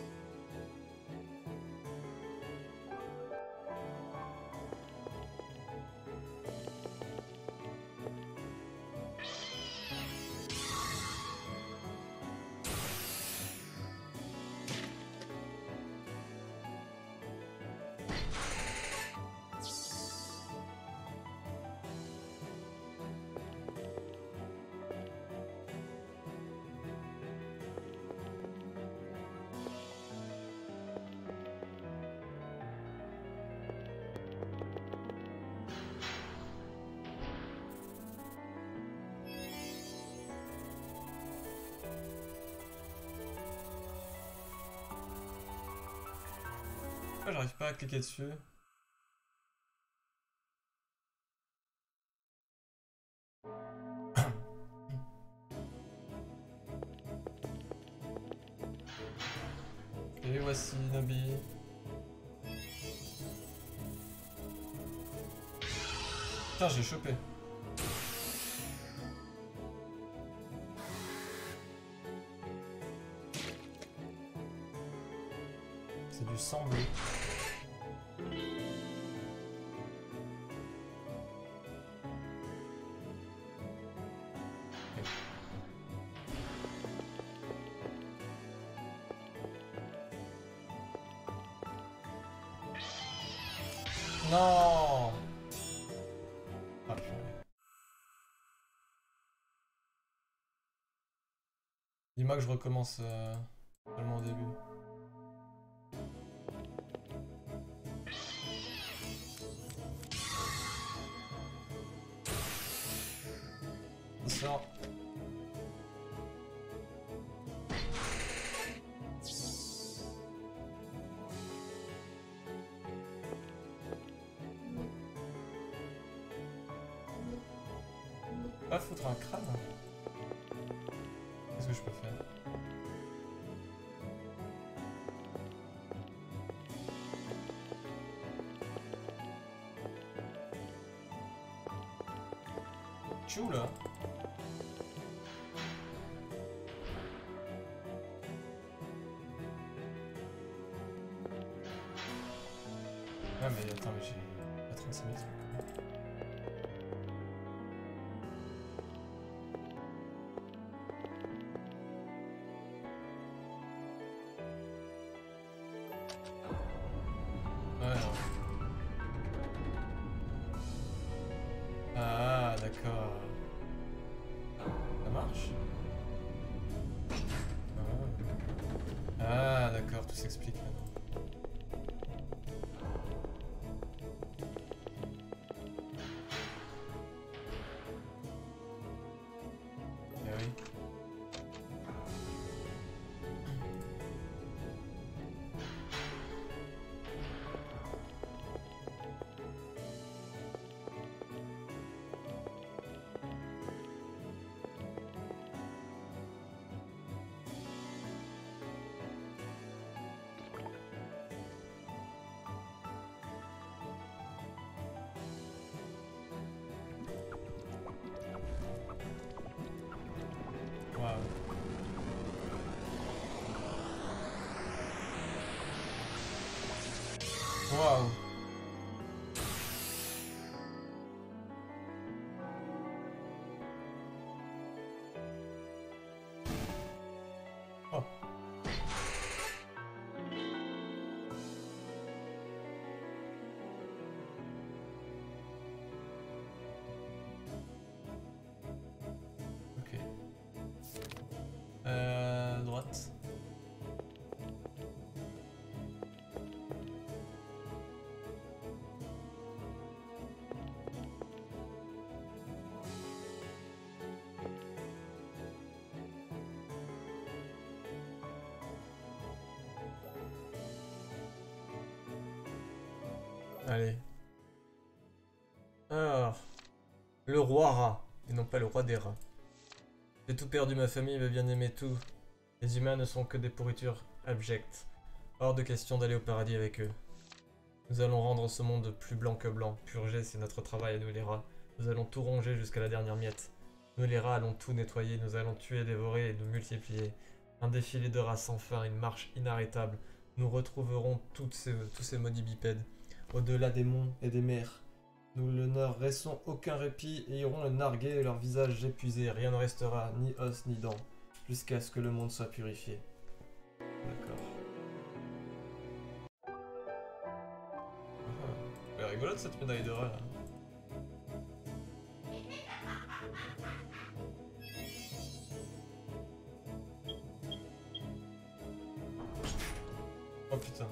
Pourquoi j'arrive pas à cliquer dessus? Et voici Nobi. Putain, j'ai chopé. C'est du sang bleu. Non. Ah, purée. Dis-moi que je recommence euh, seulement au début. Ça sort. Pas foutre un crâne. Qu'est-ce que je peux faire? Tu es où là? Ah mais attends, mais j'ai pas trente-six mètres. Ouais, alors. Ah d'accord. Ça marche? Ah, ah d'accord, tout s'explique maintenant. Waouh. Oh. Ok. Euh, droite. Allez. Alors. Le roi rat. Et non pas le roi des rats. J'ai tout perdu, ma famille m'a bien aimé, tout. Les humains ne sont que des pourritures abjectes. Hors de question d'aller au paradis avec eux. Nous allons rendre ce monde plus blanc que blanc. Purger, c'est notre travail à nous les rats. Nous allons tout ronger jusqu'à la dernière miette. Nous les rats allons tout nettoyer. Nous allons tuer, dévorer et nous multiplier. Un défilé de rats sans fin, une marche inarrêtable. Nous retrouverons toutes ces, tous ces maudits bipèdes. Au-delà des monts et des mers. Nous ne laissons aucun répit et irons le narguer et leur visage épuisés. Rien ne restera, ni os ni dents, jusqu'à ce que le monde soit purifié. D'accord. Ah, elle est rigolote cette médaille de rat là. Oh putain.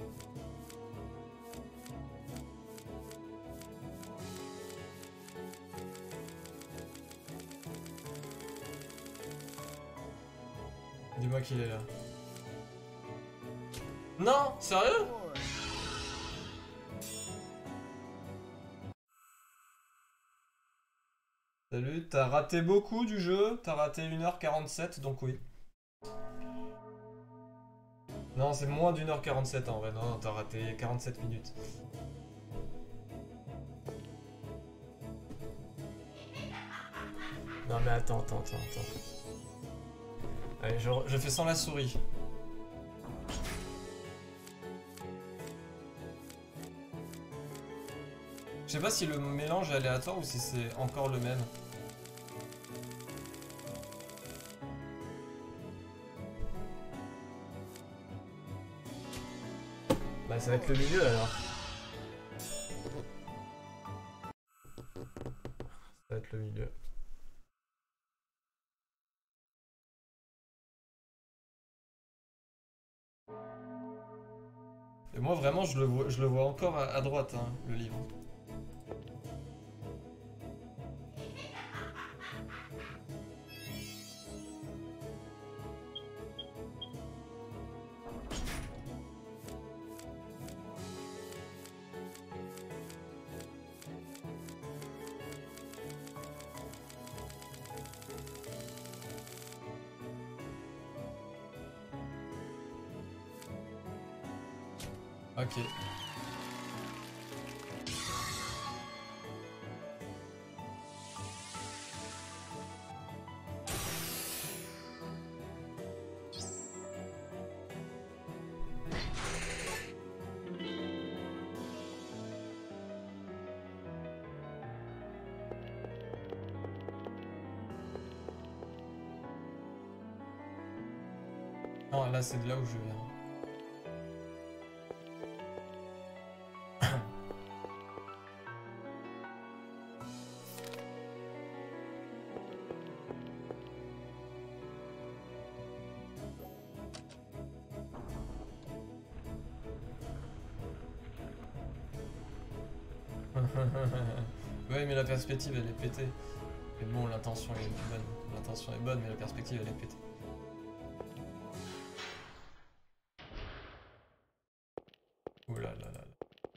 Dis-moi qu'il est là. Non, sérieux? Salut, t'as raté beaucoup du jeu, t'as raté une heure quarante-sept, donc oui. Non, c'est moins d'une heure quarante-sept en vrai, non, t'as raté quarante-sept minutes. Non mais attends, attends, attends, attends. Allez, je, je fais sans la souris. Je sais pas si le mélange est aléatoire ou si c'est encore le même. Bah ça va être le milieu alors. Ça va être le milieu. Et moi vraiment je le vois, je le vois encore à, à droite, hein, le livre. Ok. Non, là c'est de là où je viens. Ouais, mais la perspective elle est pétée. Mais bon, l'intention est bonne. L'intention est bonne, mais la perspective elle est pétée. Ouh là là là là.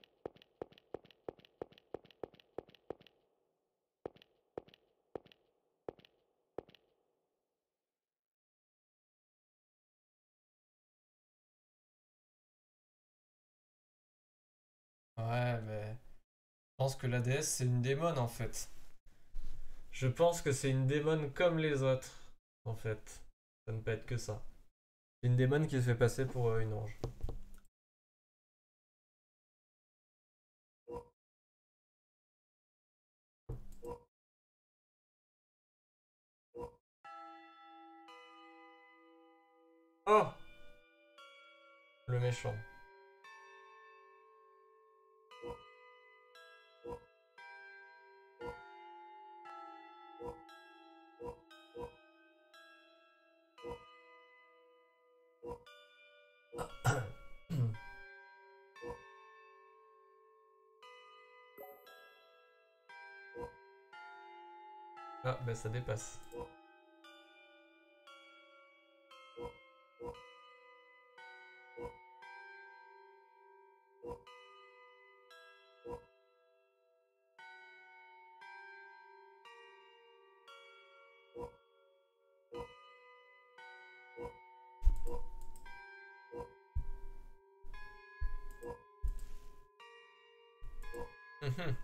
Ouais, mais je pense que l'A D S c'est une démon en fait. Je pense que c'est une démon comme les autres, en fait. Ça ne peut être que ça. C'est une démon qui se fait passer pour euh, une ange. Oh! Le méchant. Ah, bah ça dépasse. Mhm.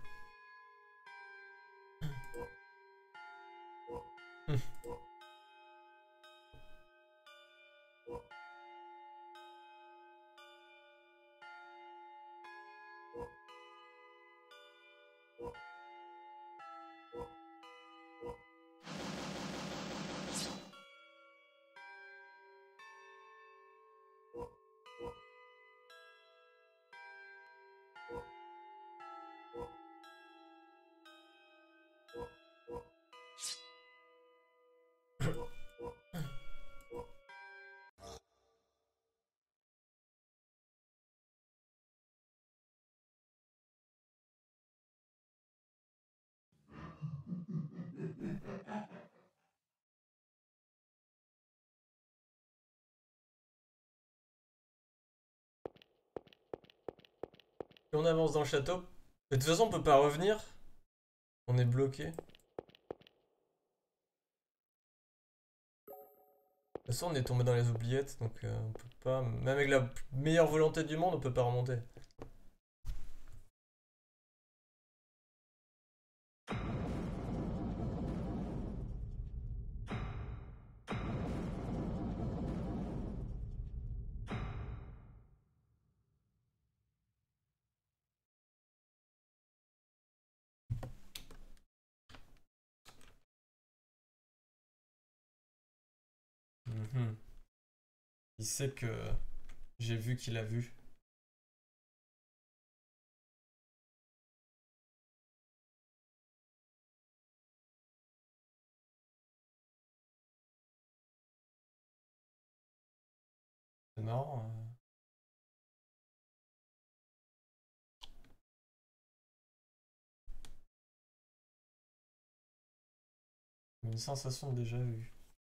Et on avance dans le château. De toute façon, on peut pas revenir. On est bloqué. De toute façon, on est tombé dans les oubliettes, donc euh, on peut pas. Même avec la meilleure volonté du monde, on peut pas remonter. Mhm. Il sait que j'ai vu qu'il a vu. marrant. euh. Une sensation de déjà vu.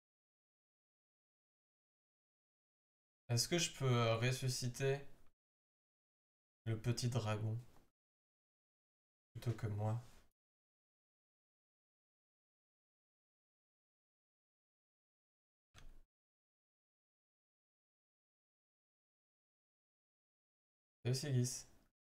Est-ce que je peux euh, ressusciter le petit dragon plutôt que moi? Salut Sigis.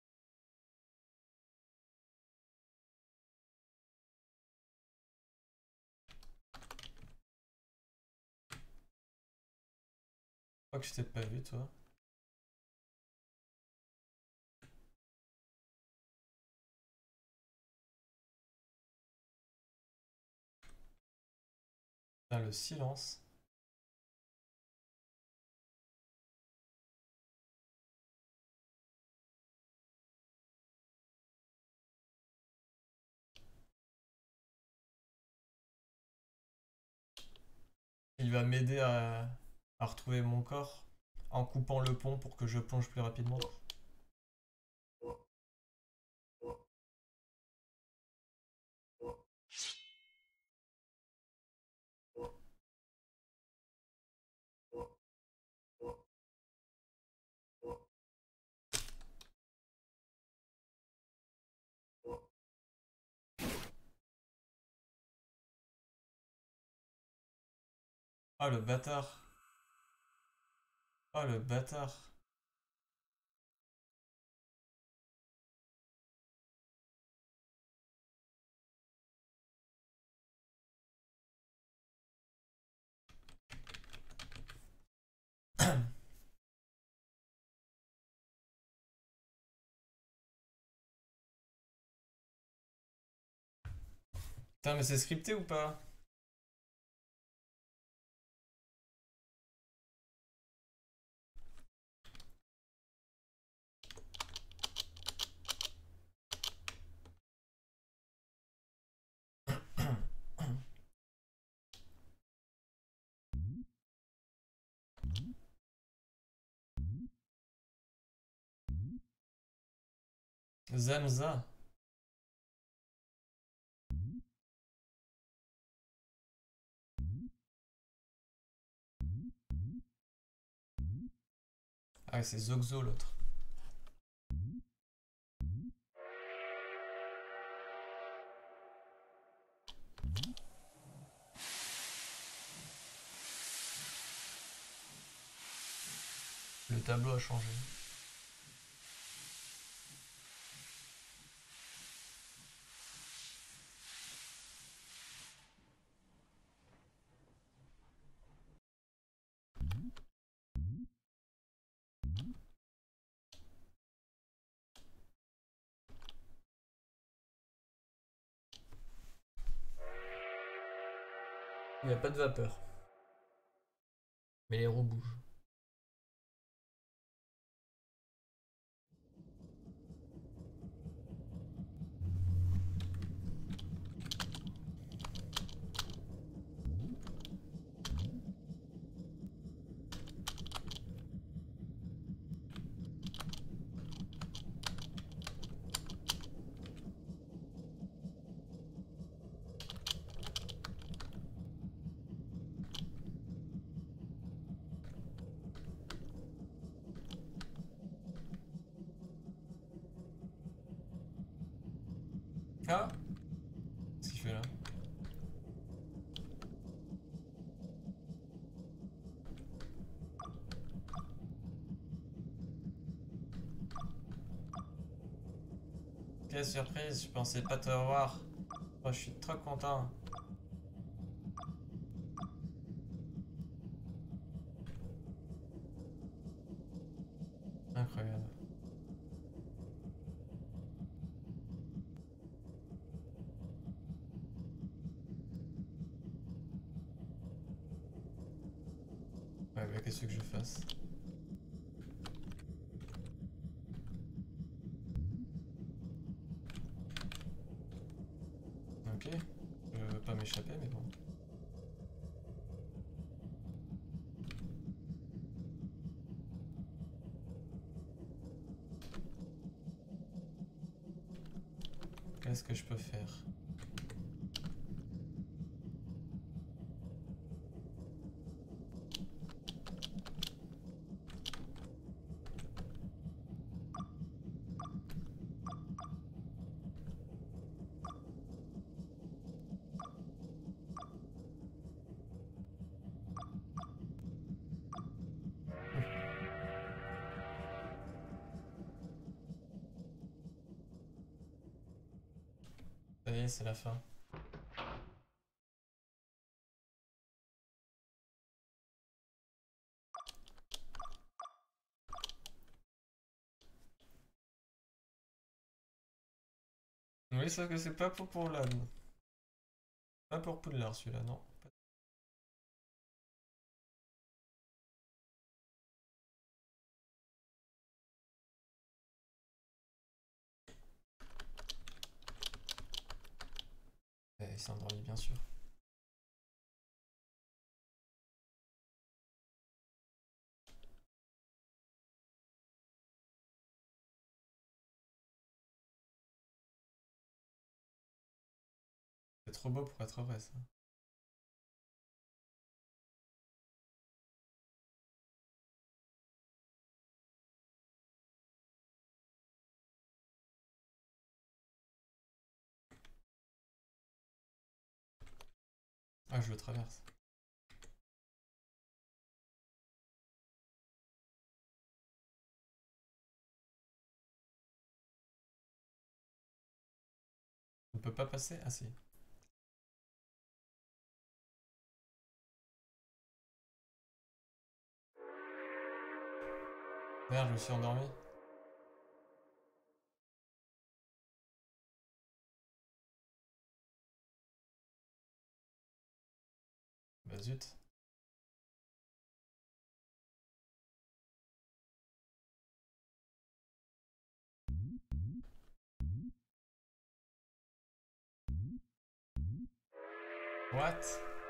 Je crois que je t'ai pas vu toi. Putain, le silence. Il va m'aider à, à retrouver mon corps en coupant le pont pour que je plonge plus rapidement. Ah le bâtard. Ah le bâtard. Putain mais c'est scripté ou pas? Zamza. Ah c'est Zoxo l'autre. Le tableau a changé. Il n'y a pas de vapeur. Mais les roues bougent. Ah, qu'est-ce qu'il fait là? Quelle surprise, je pensais pas te revoir. Oh, je suis trop content. Incroyable. Ouais, bah qu'est-ce que je fasse? Ok, je veux pas m'échapper, mais bon. qu'est-ce que je peux faire? Ça y est, c'est la fin. Oui, ça que c'est pas pour, pour l'âne. Pas pour Poudlard celui-là, non. Eh, il s'est endormi, bien sûr. C'est trop beau pour être vrai, ça. Ah, je le traverse. On peut pas passer? Ah si. Merde, je me suis endormi. Bah zut. What?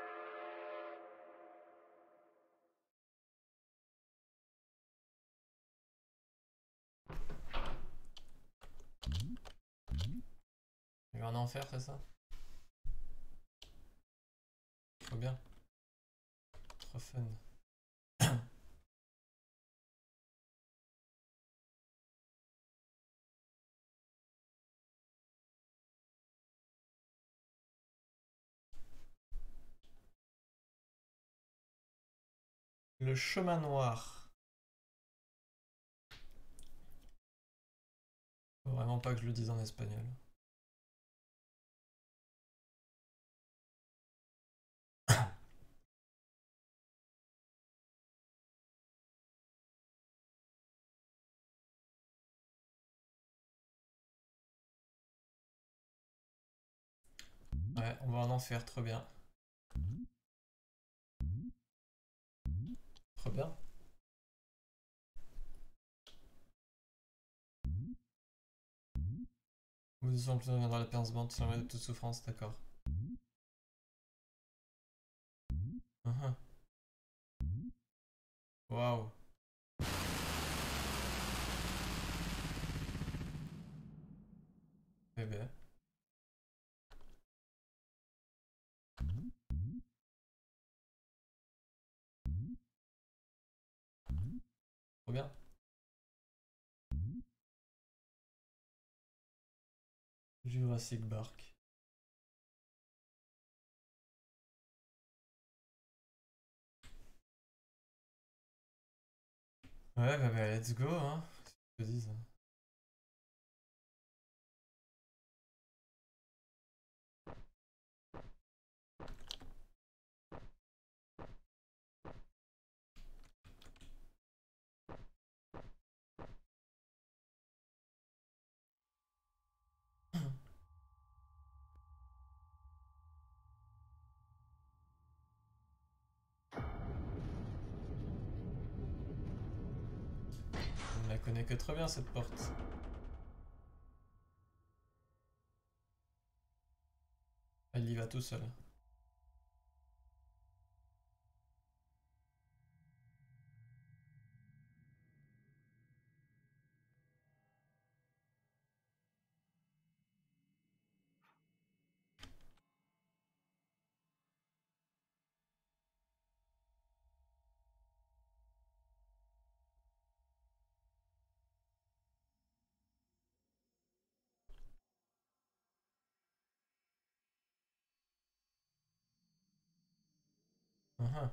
Il y a un enfer, c'est ça? Trop bien. Trop fun. Le chemin noir. Faut vraiment pas que je le dise en espagnol. Ouais, on va en enfer, trop bien. Trop bien. Vous semble plus reviendra la pincement, sans de toute souffrance, d'accord. Uhum. Waouh. Eh ben. Trop bien. Jurassic Bark. Ouais, bah, bah let's go, hein. Je te dis. On la connaît que très bien cette porte. Elle y va tout seul. Uh-huh.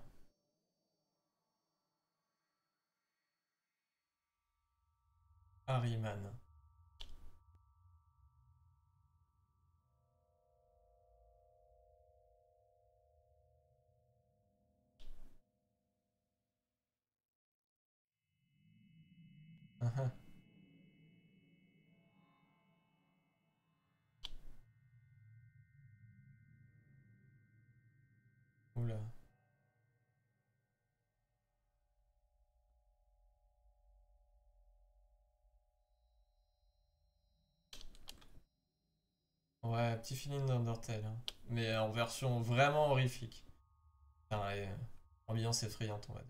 Harryman. Uh-huh. Oula. Ouais, petit feeling d'Undertale, hein. Mais en version vraiment horrifique. Enfin, et, euh, ambiance effrayante, on va dire.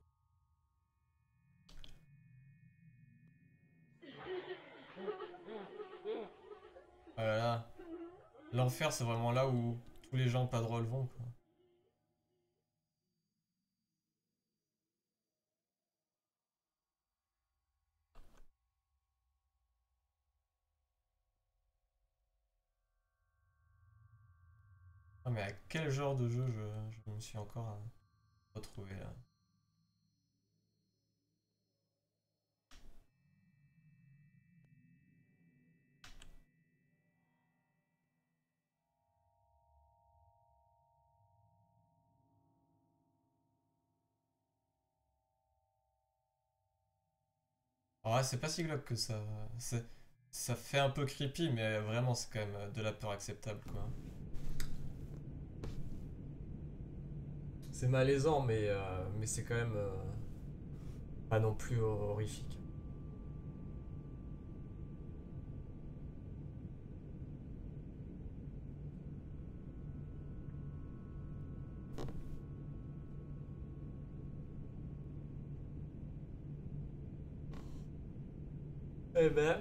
Oh là là. L'enfer, c'est vraiment là où tous les gens pas drôles vont, quoi. Ah, mais à quel genre de jeu je, je me suis encore euh, retrouvé là? Ouais, c'est pas si glauque que ça. C'est- Ça fait un peu creepy, mais vraiment, c'est quand même euh, de la peur acceptable, quoi. C'est malaisant, mais, euh, mais c'est quand même euh, pas non plus horrifique. Eh ben.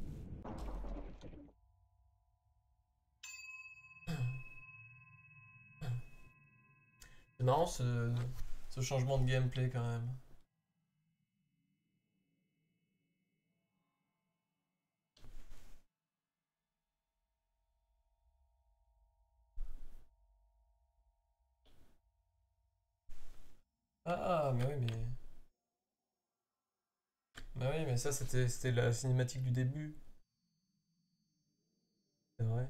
C'est marrant ce, ce changement de gameplay quand même. Ah, ah, mais oui, mais. Bah oui, mais ça, c'était c'était la cinématique du début. C'est vrai.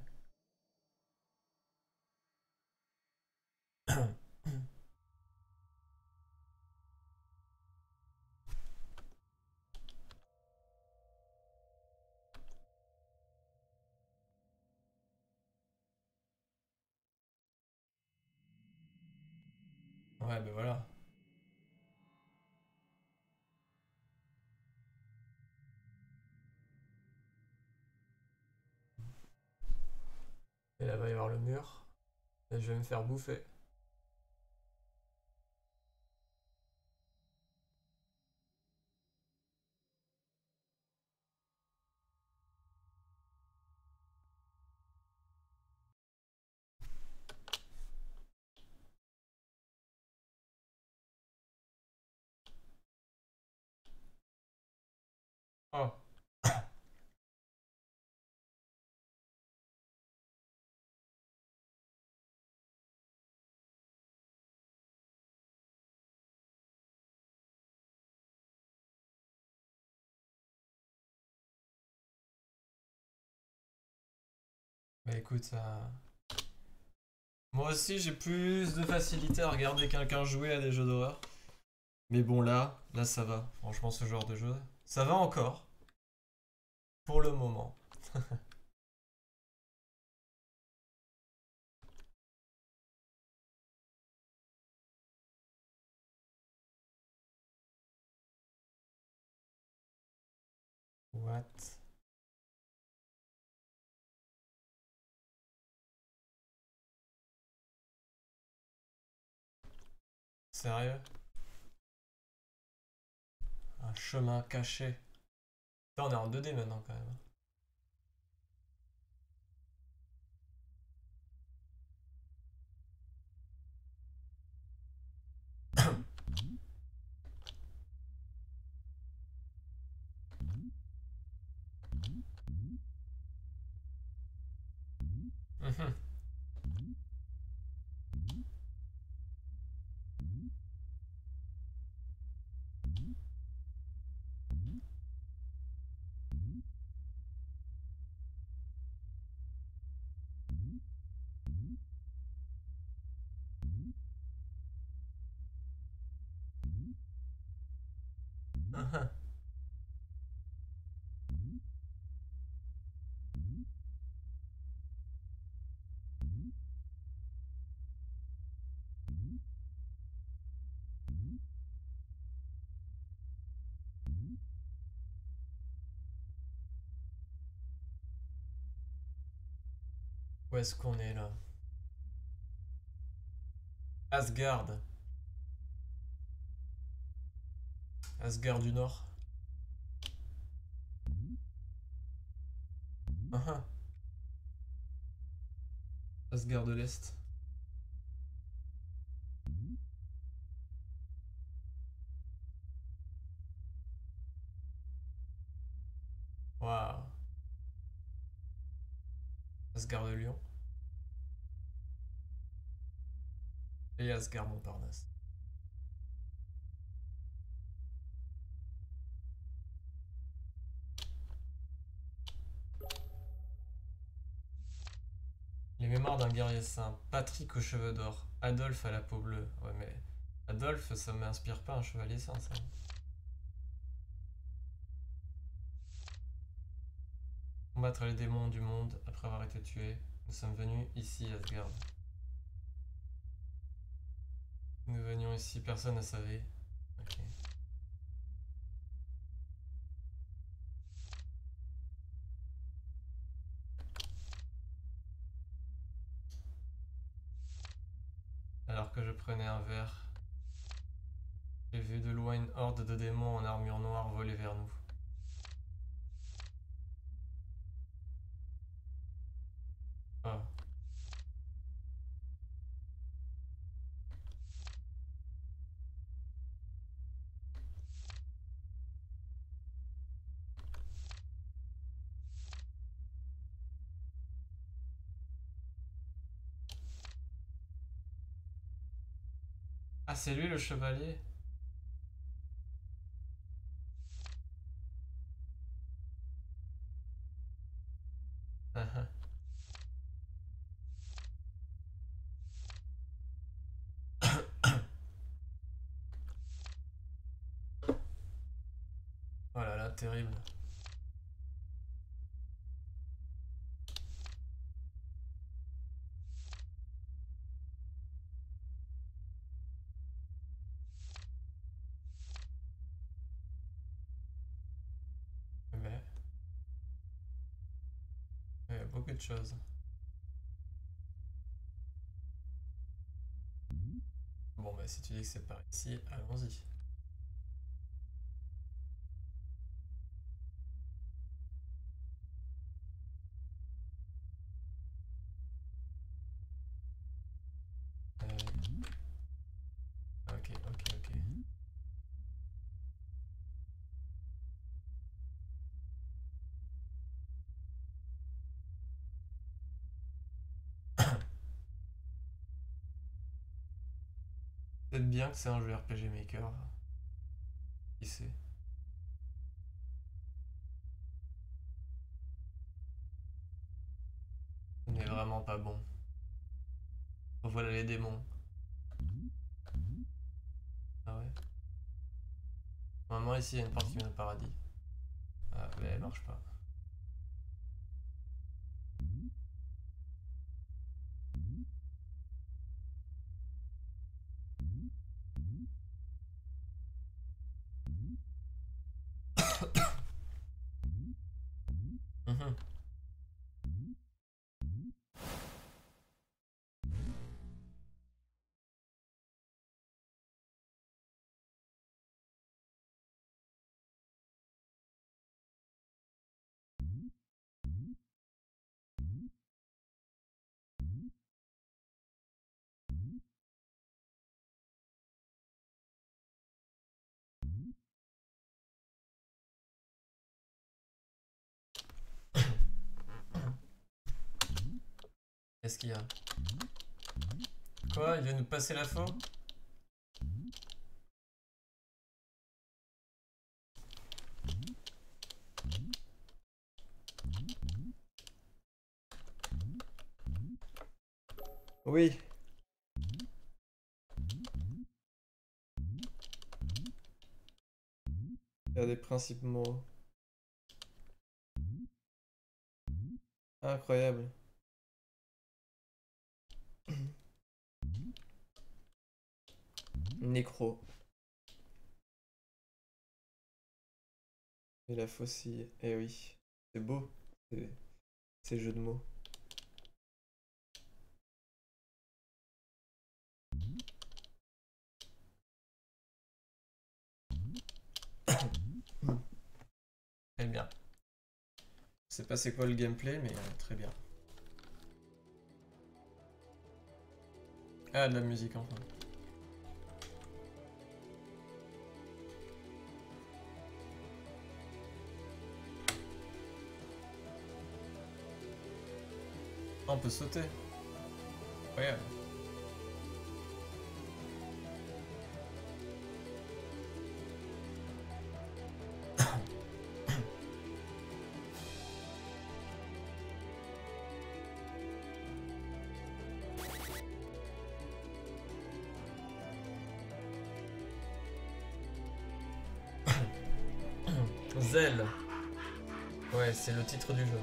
Ouais, ben voilà. Et là, va y avoir le mur. Et je vais me faire bouffer. Oh. Bah écoute, ça. Moi aussi, j'ai plus de facilité à regarder quelqu'un jouer à des jeux d'horreur. Mais bon, là, là, ça va. Franchement, ce genre de jeu, ça va encore. Pour le moment. What? Sérieux? Un chemin caché. Putain, on est en deux D maintenant quand même. Mhm. Uh-huh. Où est-ce qu'on est là? Asgard. Asgard du Nord. Uh-huh. Asgard de l'Est. Waouh. Asgard de Lyon. Et Asgard Montparnasse. Les mémoires d'un guerrier saint. Patrick aux cheveux d'or. Adolphe à la peau bleue. Ouais, mais Adolphe, ça m'inspire pas un chevalier saint, ça. Combattre les démons du monde après avoir été tués. Nous sommes venus ici, Asgard. Nous venions ici, personne ne savait. Ok. Alors que je prenais un verre, j'ai vu de loin une horde de démons en armure noire voler vers nous. Ah. Ah, c'est lui le chevalier? Ah, ah. Oh là là, terrible. Mais il y a beaucoup de choses. Bon, bah si tu dis que c'est par ici, allons-y. Euh, Ok, ok, ok. Peut-être bien que c'est un jeu R P G Maker. Qui sait? Ce n'est vraiment pas bon. Voilà les démons. Ah ouais? Normalement ici il y a une porte qui mène au paradis. Ah mais elle marche pas. Mhm. Qu'est-ce qu'il y a? Quoi? Il vient nous passer la faux? Oui. Faire des principes moraux. Incroyable. Nécro. Et la faucille. Eh oui. C'est beau. C'est ces jeux de mots. Très bien. Je sais pas c'est quoi le gameplay, mais euh, très bien. Ah, de la musique enfin. Ah, on peut sauter. Incroyable. Zell. Ouais, c'est le titre du jeu.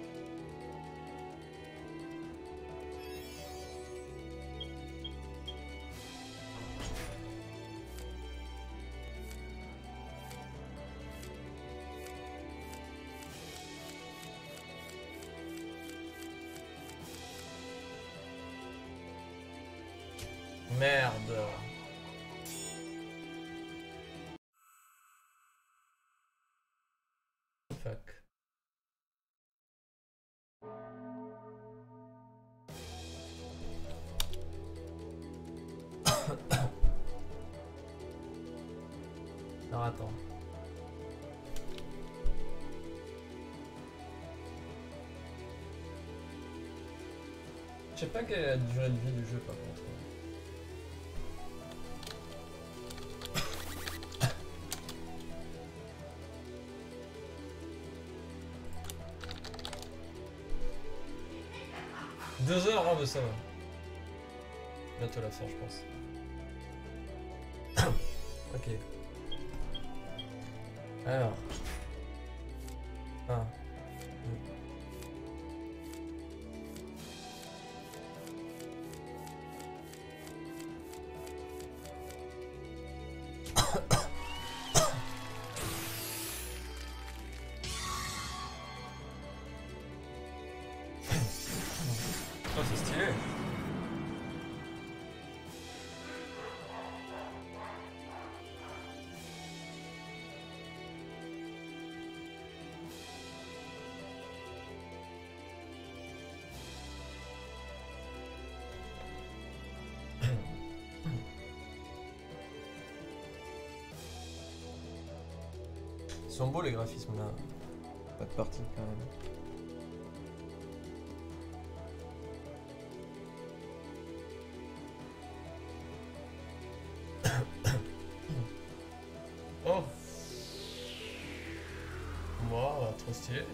Merde. Fuck. Alors attends. Je sais pas quelle est la durée de vie du jeu par contre. Deux heures, oh mais ça va. Bientôt la fin je pense. Ok. Alors. Un. Oh, c'est stylé. Ils sont beaux les graphismes là. Pas de partie quand même. Oh. Wow, trop stylé.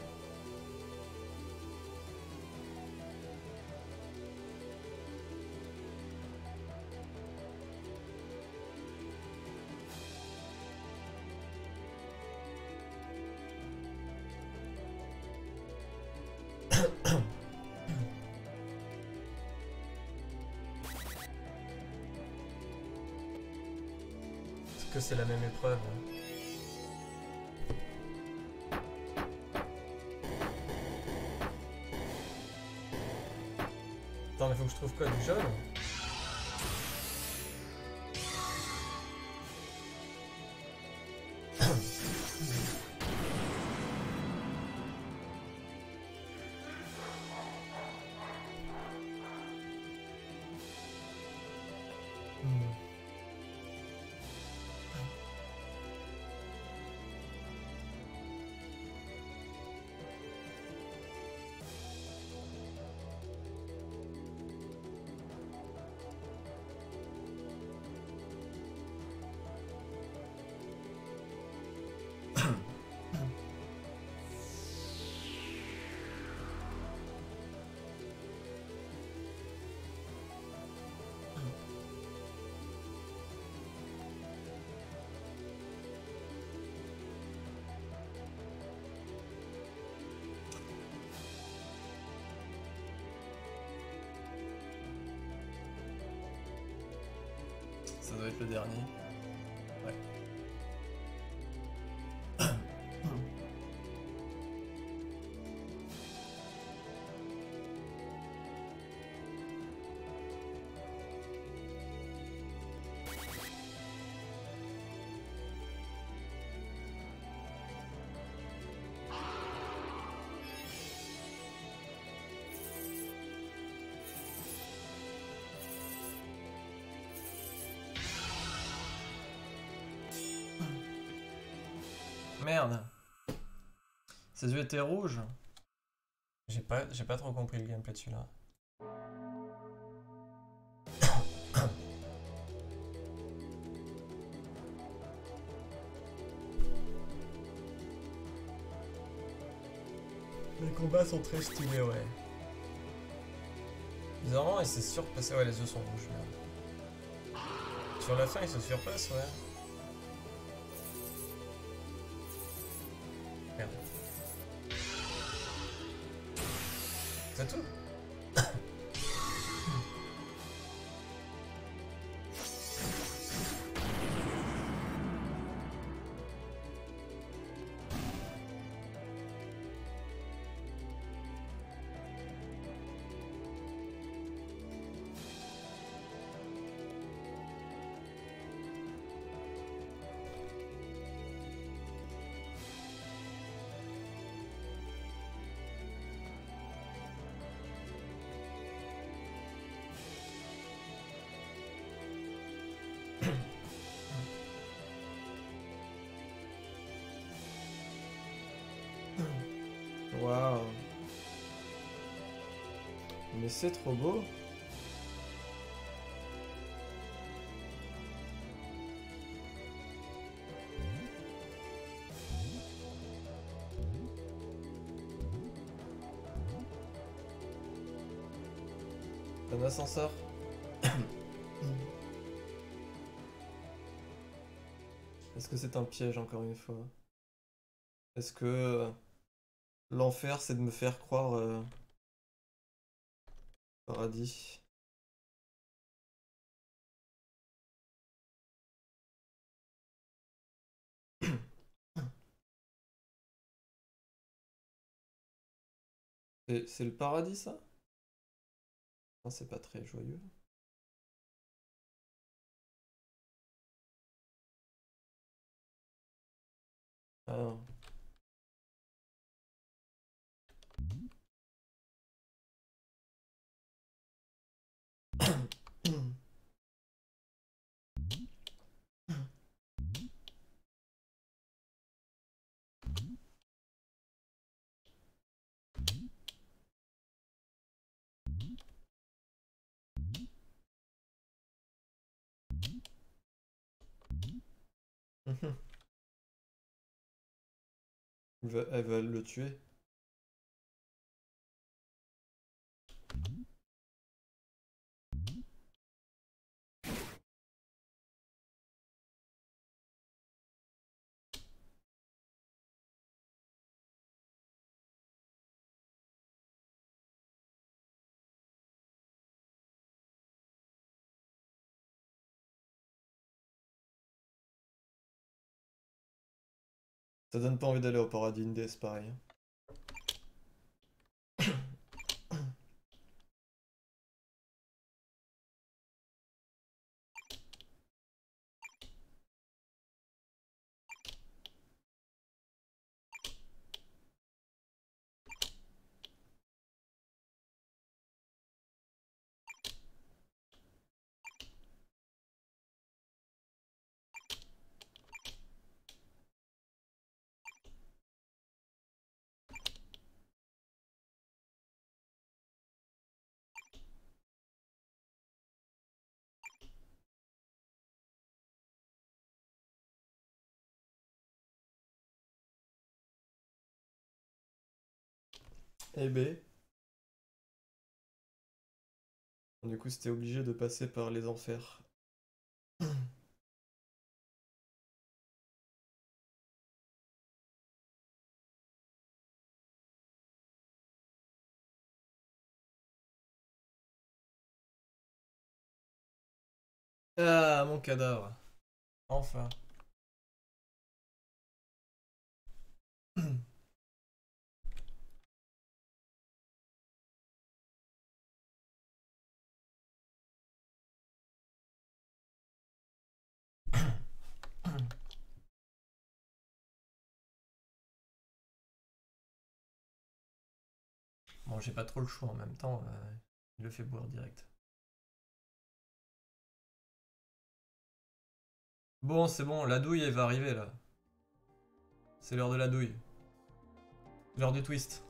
Est-ce que c'est la même épreuve? Attends, mais faut que je trouve quoi, du jaune? doit être le dernier. Ouais. Merde. Ses yeux étaient rouges. J'ai pas, j'ai pas trop compris le gameplay de celui-là. Les combats sont très stylés, ouais. Bizarrement, il s'est surpassé. Ouais, les yeux sont rouges, merde. Sur la fin, il se surpasse, ouais. Merde. C'est tout? Waouh. Mais c'est trop beau. Un ascenseur. Est-ce que c'est un piège encore une fois? Est-ce que euh, l'enfer c'est de me faire croire euh, paradis? C'est c'est le paradis ça? Non, c'est pas très joyeux. Ah. Elle va, elle va le tuer. Ça donne pas envie d'aller au paradis, une déesse pareil. Eh ben. Du coup, c'était obligé de passer par les enfers. Ah, mon cadavre. Enfin. Bon, j'ai pas trop le choix en même temps. Euh, il le fait boire direct. Bon, c'est bon, la douille, elle va arriver là. C'est l'heure de la douille. L'heure du twist.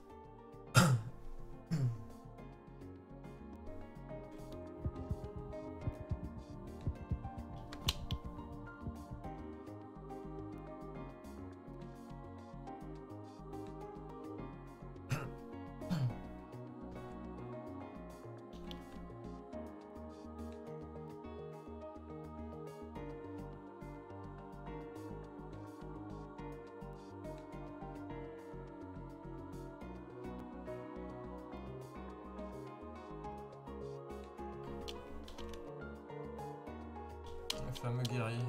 Le fameux guerrier.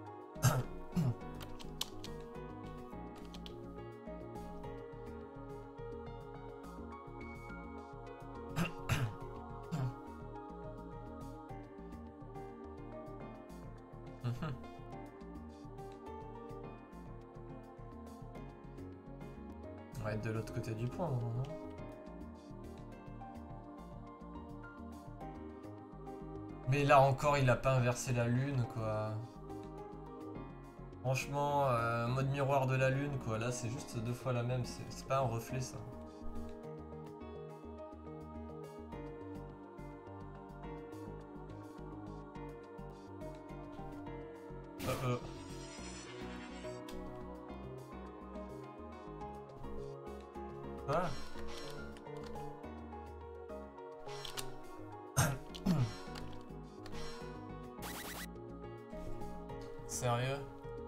On va être de l'autre côté du pont, non? Mais là encore, il a pas inversé la lune, quoi. Franchement, euh, mode miroir de la lune, quoi. Là, c'est juste deux fois la même. C'est pas un reflet, ça. Uh -oh. Quoi? Sérieux?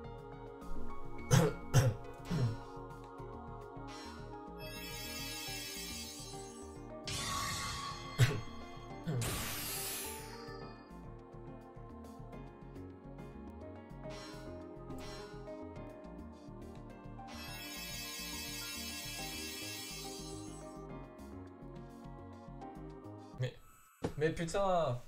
Mais... Mais putain!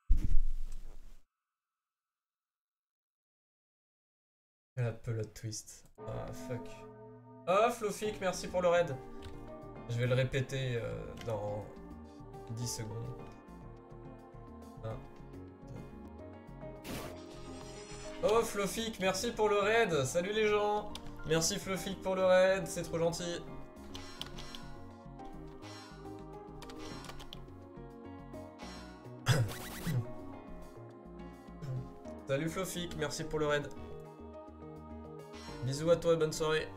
La pelote twist. Ah, fuck. Oh, Flofik, merci pour le raid. Je vais le répéter euh, dans dix secondes. un, deux. Oh, Flofik, merci pour le raid. Salut les gens. Merci Flofik pour le raid, c'est trop gentil. Salut Flofik, merci pour le raid. Bisous à toi et bonne soirée.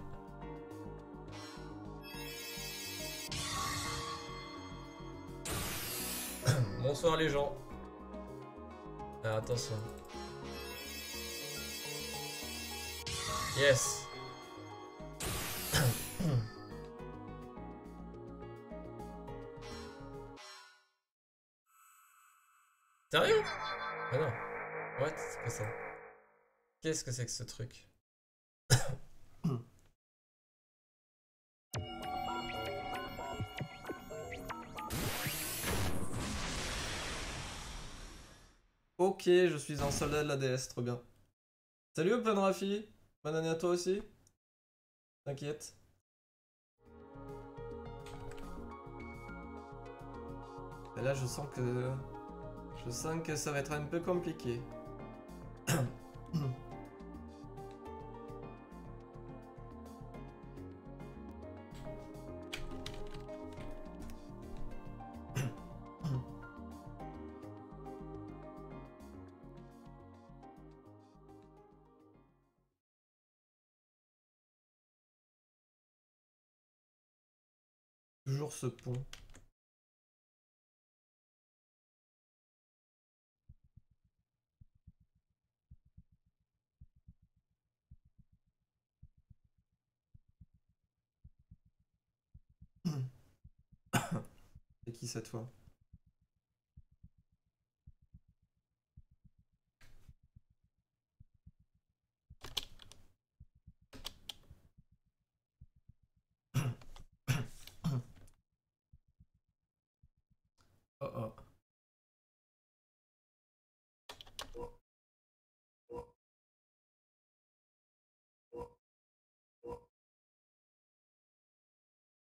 Bonsoir les gens. Ah, attention. Yes. Sérieux? Ah non. What? C'est quoi ça? Qu'est-ce que c'est que ce truc? Ok, je suis un soldat de la D S, trop bien. Salut Open Rafi, bonne année à toi aussi. T'inquiète. Et là je sens que... Je sens que ça va être un peu compliqué. Toujours ce pont. C'est qui cette fois?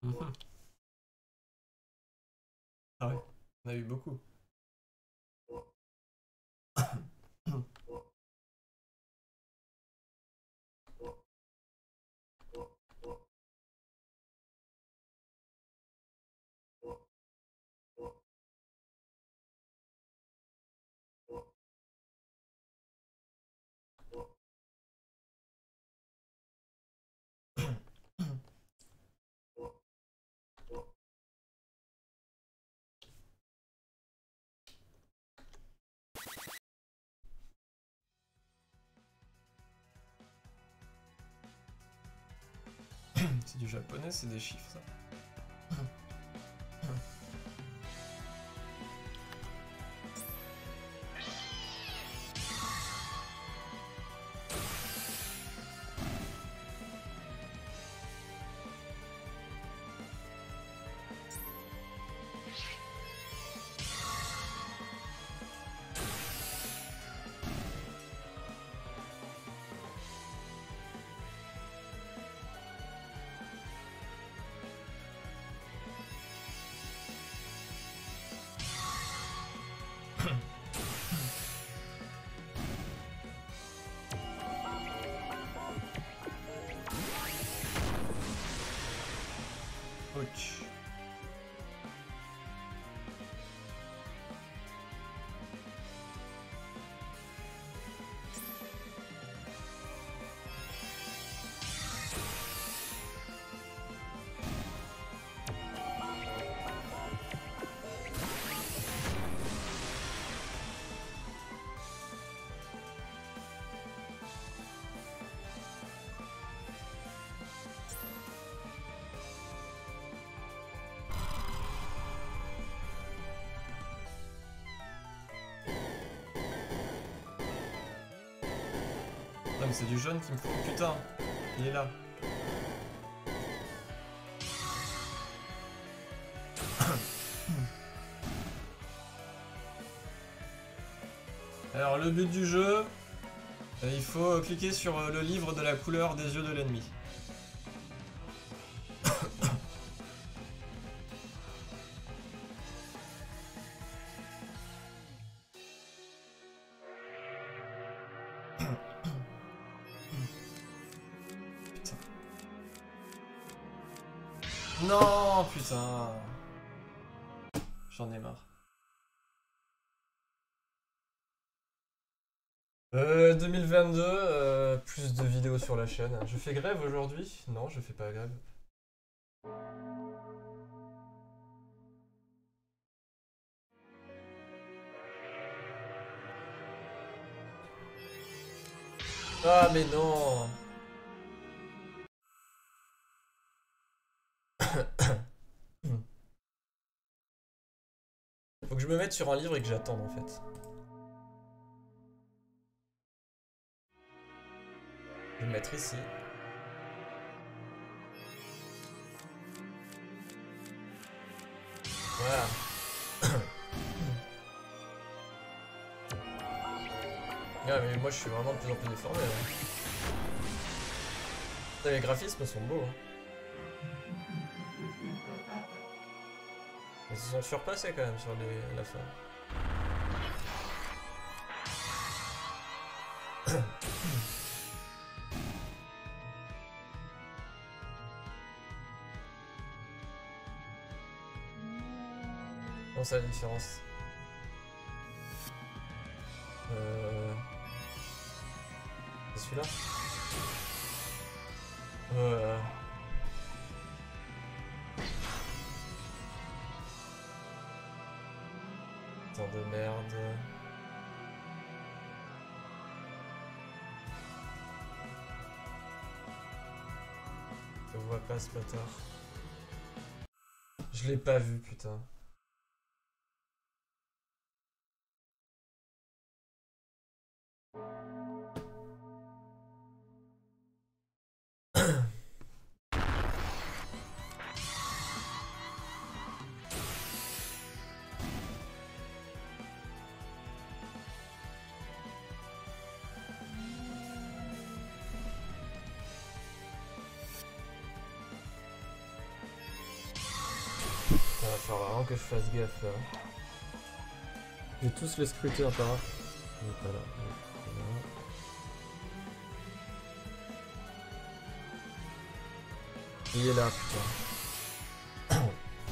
Mhm. Ah ouais, on a eu beaucoup. C'est du japonais, c'est des chiffres ça. Ouch. Non mais c'est du jaune qui me faut. Putain, il est là. Alors le but du jeu, euh, il faut cliquer sur euh, le livre de la couleur des yeux de l'ennemi. Non, putain. J'en ai marre. Euh, deux mille vingt-deux, euh, plus de vidéos sur la chaîne. Je fais grève aujourd'hui? Non, je fais pas grève. Ah mais non. Faut que je me mette sur un livre et que j'attende en fait. Je vais me mettre ici. Voilà. Ah mais moi je suis vraiment de plus en plus déformé. Hein. Les graphismes sont beaux. Hein. Ils se sont surpassés quand même sur les, la fin. Comment ça la différence? Euh... C'est celui-là? Euh... Putain de merde. Je vois pas ce bâtard. Je l'ai pas vu, putain. falloir vraiment que je fasse gaffe là. Je vais tous les scruter un par un. Il est pas là. Il est là. Il est là, putain.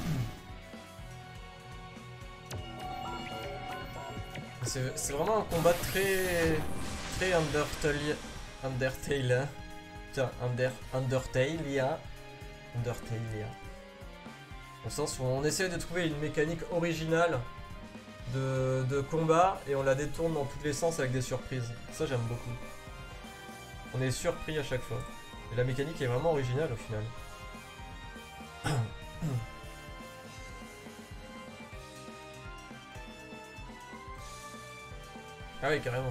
C'est vraiment un combat très... très Undertale... Undertale, hein. Putain, Under... Undertale, Undertale, au sens où on essaie de trouver une mécanique originale de, de combat et on la détourne dans tous les sens avec des surprises. Ça, j'aime beaucoup. On est surpris à chaque fois. Et la mécanique est vraiment originale au final. Ah oui, carrément.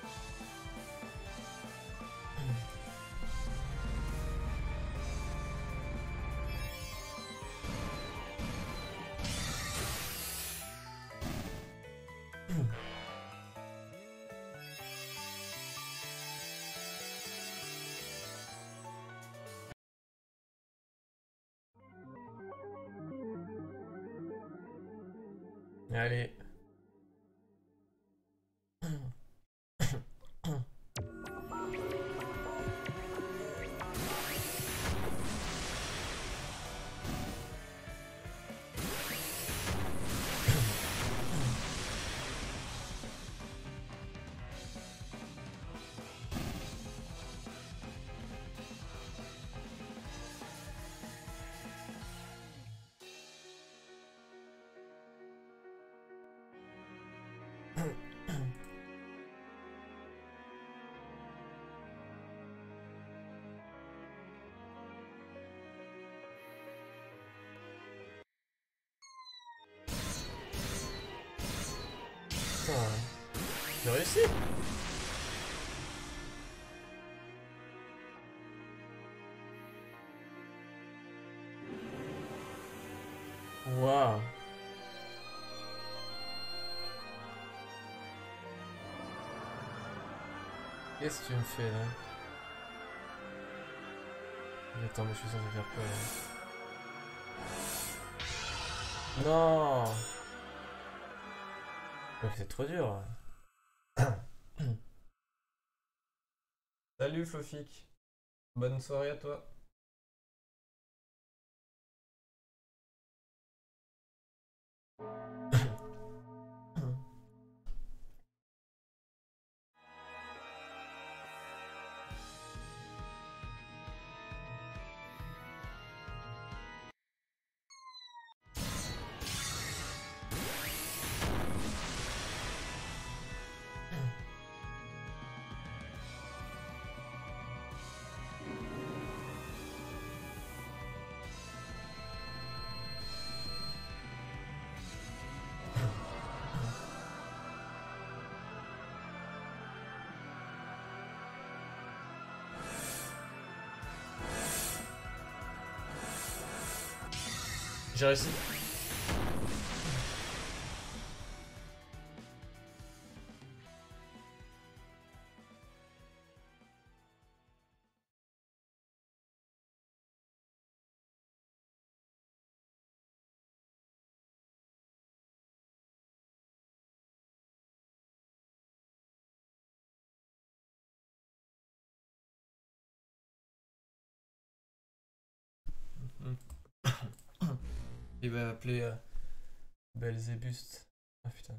Allez. J'ai réussi. Waouh. Qu'est-ce que tu me fais là? Attends, mais je suis censé faire quoi là? Non. Oh, c'est trop dur. Salut Fofik. Bonne soirée à toi. J'ai réussi. Il va appeler euh, Belzébuth. Ah putain.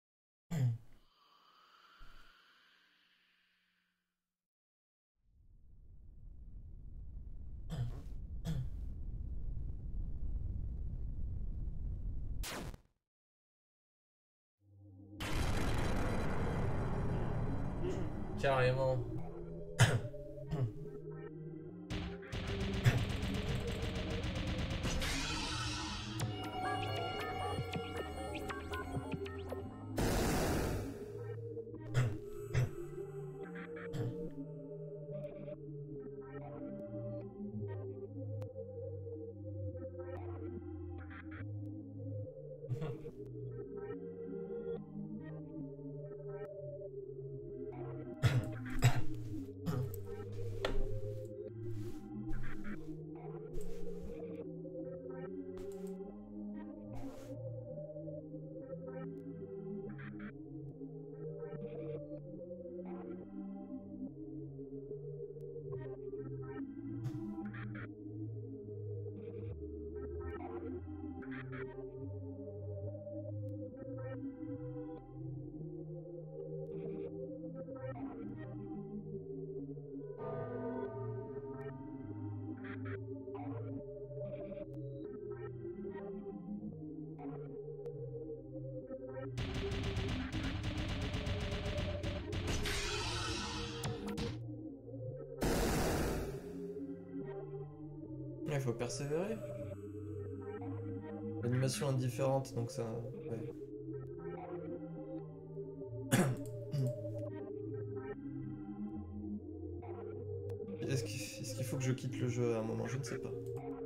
Carrément. Il faut persévérer. L'animation est différente, donc ça... Ouais. Est-ce qu'il est-ce qu'il faut que je quitte le jeu à un moment? Je ne sais pas.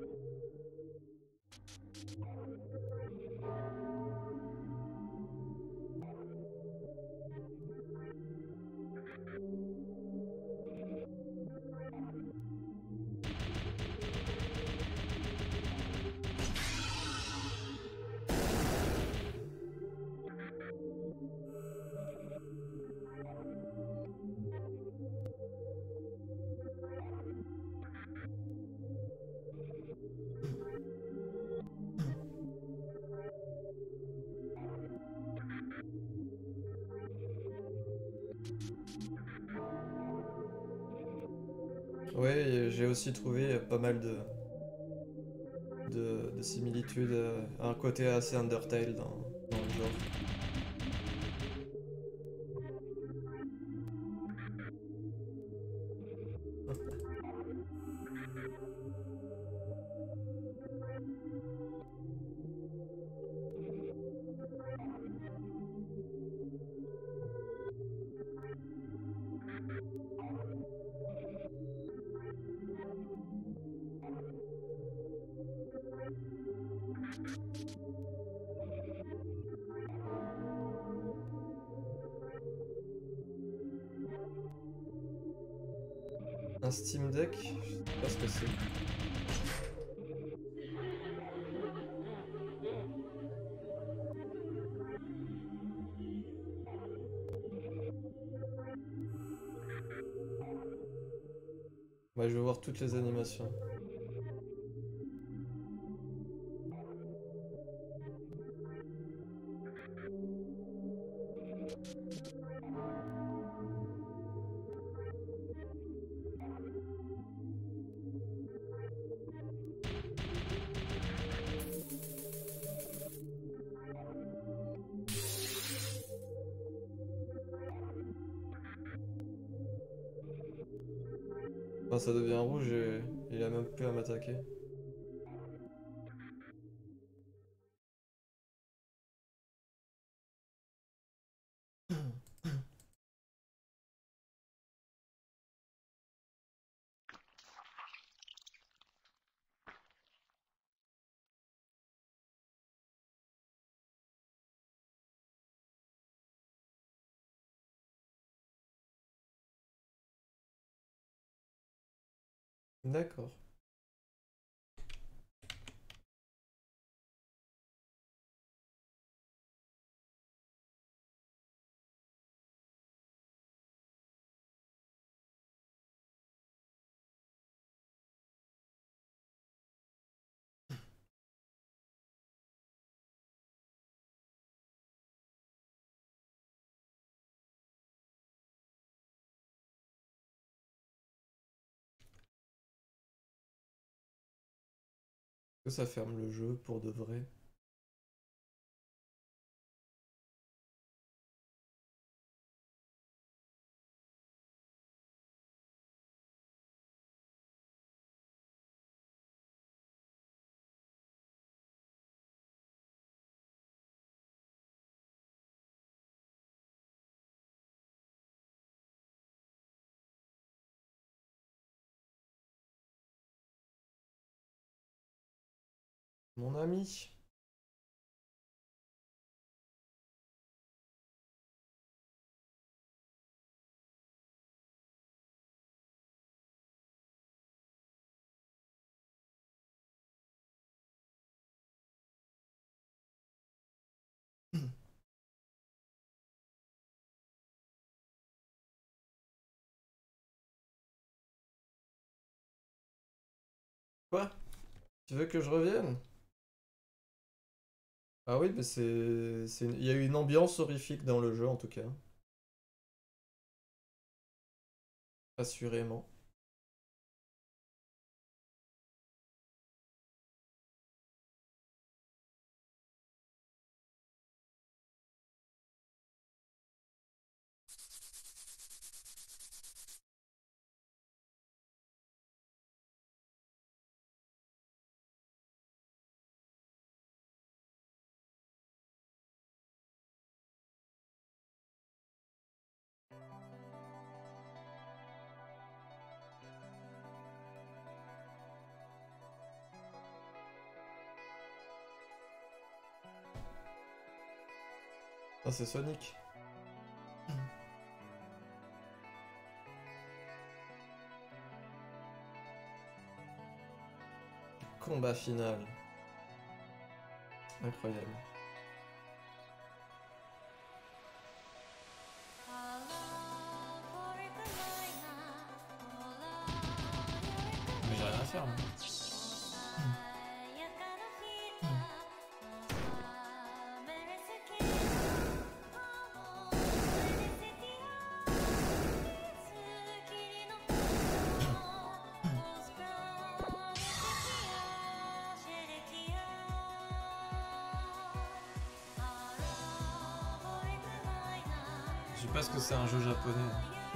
Ouais, j'ai aussi trouvé pas mal de, de, de similitudes, euh, un côté assez Undertale dans, dans le genre. Un Steam Deck? Je sais pas ce que c'est. Ouais, je veux voir toutes les animations. Enfin, ça devient rouge et il a même plus à m'attaquer. D'accord. Que ça ferme le jeu pour de vrai? Mon ami. Quoi? Tu veux que je revienne? Ah oui, mais c'est... c'est une- il y a eu une ambiance horrifique dans le jeu en tout cas. Assurément. Ah, c'est Sonic. Combat final. Incroyable. Mais j'ai rien à faire, moi. Je sais pas ce que c'est un jeu japonais.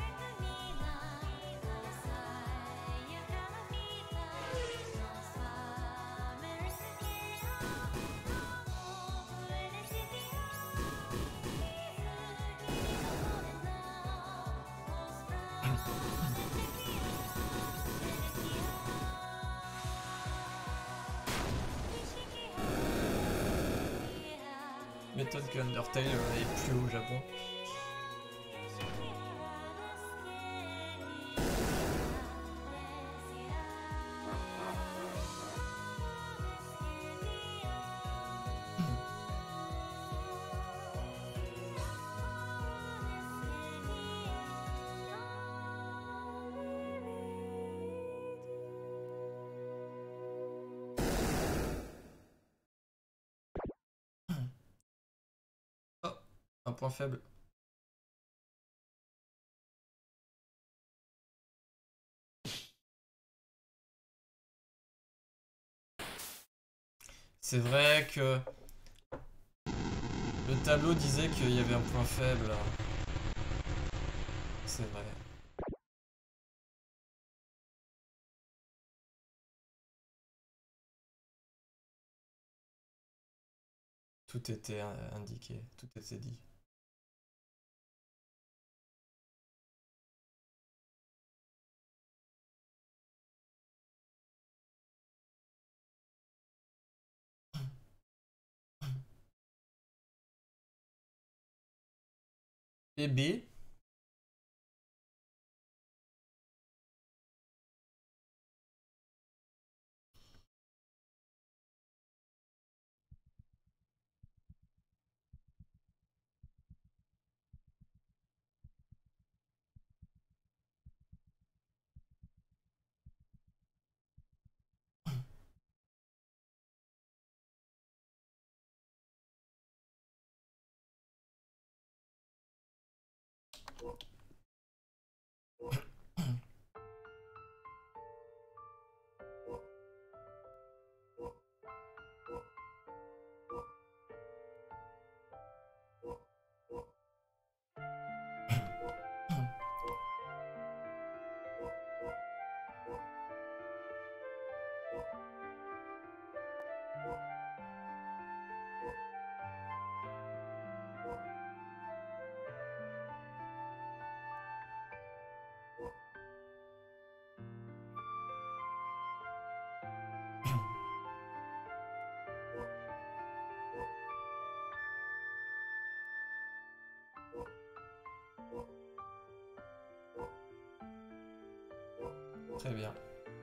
M'étonne que Undertale euh, est plus haut au Japon. Oh, un point faible. C'est vrai que le tableau disait qu'il y avait un point faible. C'est vrai. Tout était indiqué, tout était dit. Et B. Très bien.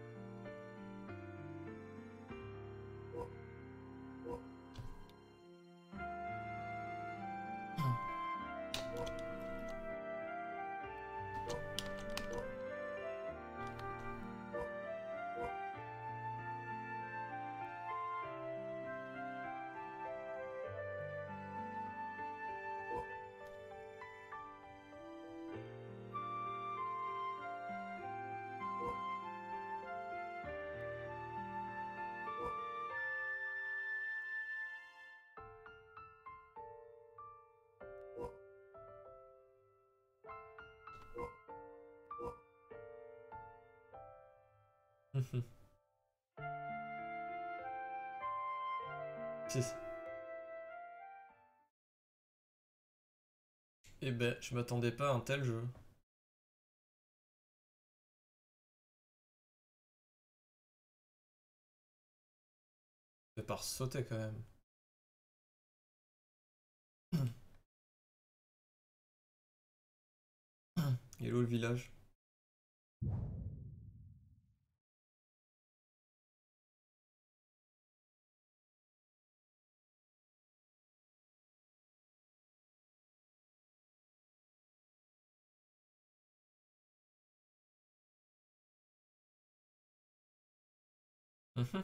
Eh ben, je m'attendais pas à un tel jeu. C'est par sauter quand même. Il est où le village? Mhm.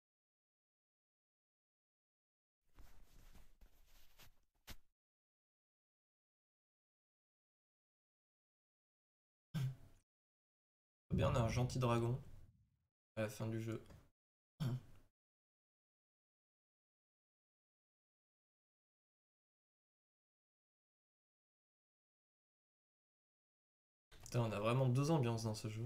Bien, on a un gentil dragon à la fin du jeu. Putain, on a vraiment deux ambiances dans ce jeu.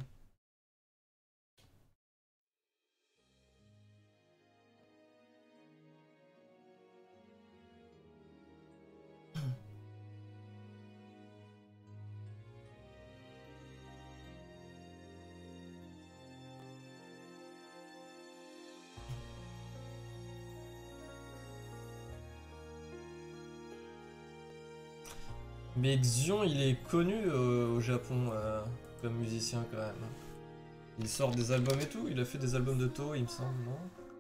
Mais Xion, il est connu euh, au Japon euh, comme musicien quand même. Il sort des albums et tout, il a fait des albums de Toho, il me semble, non?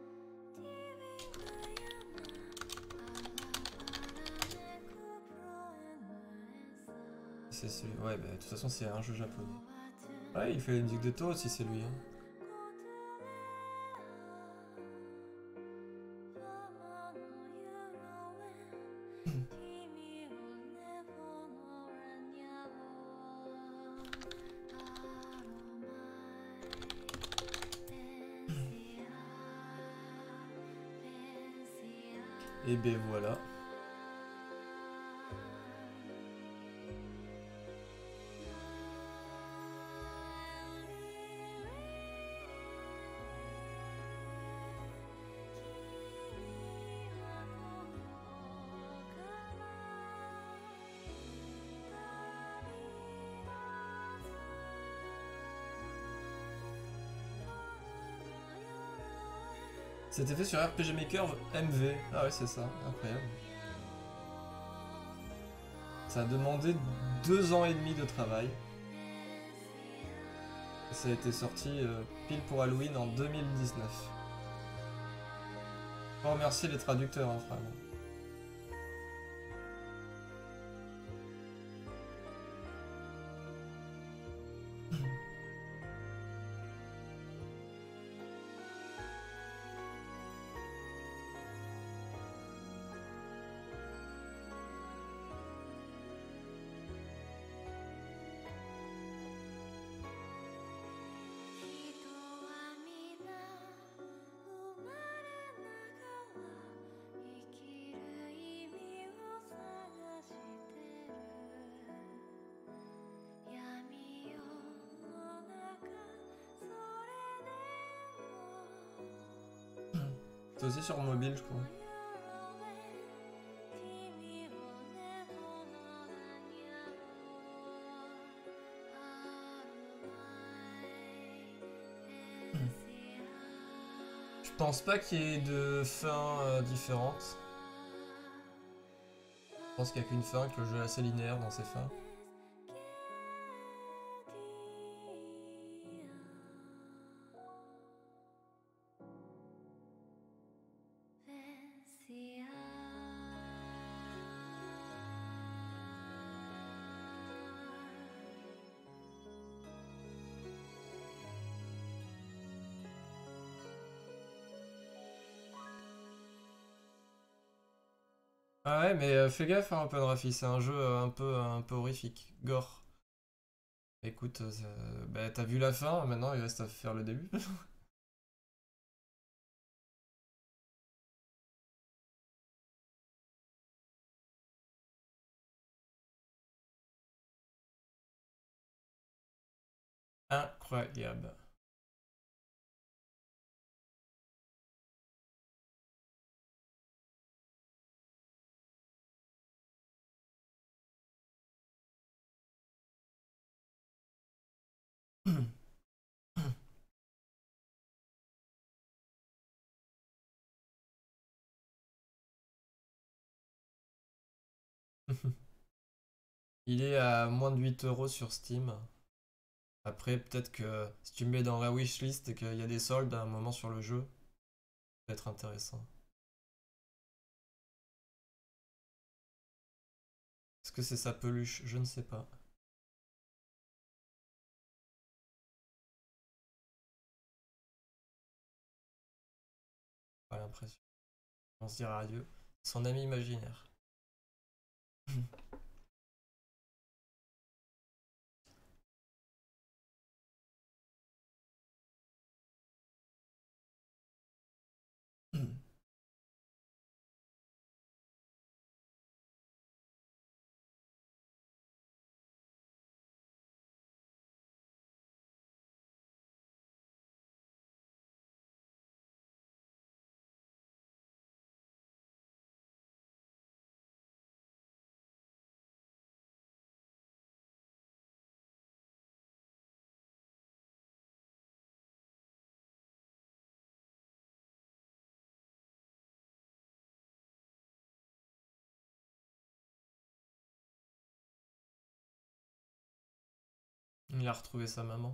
C'est celui... Ouais, bah de toute façon, c'est un jeu japonais. Ouais, il fait la musique de Toho aussi, c'est lui. Hein. Et ben voilà. C'était fait sur R P G Maker M V. Ah ouais, c'est ça, incroyable. Ça a demandé deux ans et demi de travail. Et ça a été sorti euh, pile pour Halloween en deux mille dix-neuf. Faut remercier les traducteurs, hein, vraiment. C'est aussi sur mobile, je crois. Je pense pas qu'il y ait de fins euh, différentes. Je pense qu'il n'y a qu'une fin, que le jeu est assez linéaire dans ses fins. Ah ouais, mais euh, fais gaffe, hein, Open Rafi, c'est un jeu euh, un peu, un peu horrifique. Gore. Écoute, euh, ça- bah, t'as vu la fin, maintenant il reste à faire le début. Incroyable. Il est à moins de huit euros sur Steam. Après, peut-être que si tu me mets dans la wishlist et qu'il y a des soldes à un moment sur le jeu, ça peut être intéressant. Est-ce que c'est sa peluche? Je ne sais pas. Pas l'impression. On se dira adieu. Son ami imaginaire. Il a retrouvé sa maman.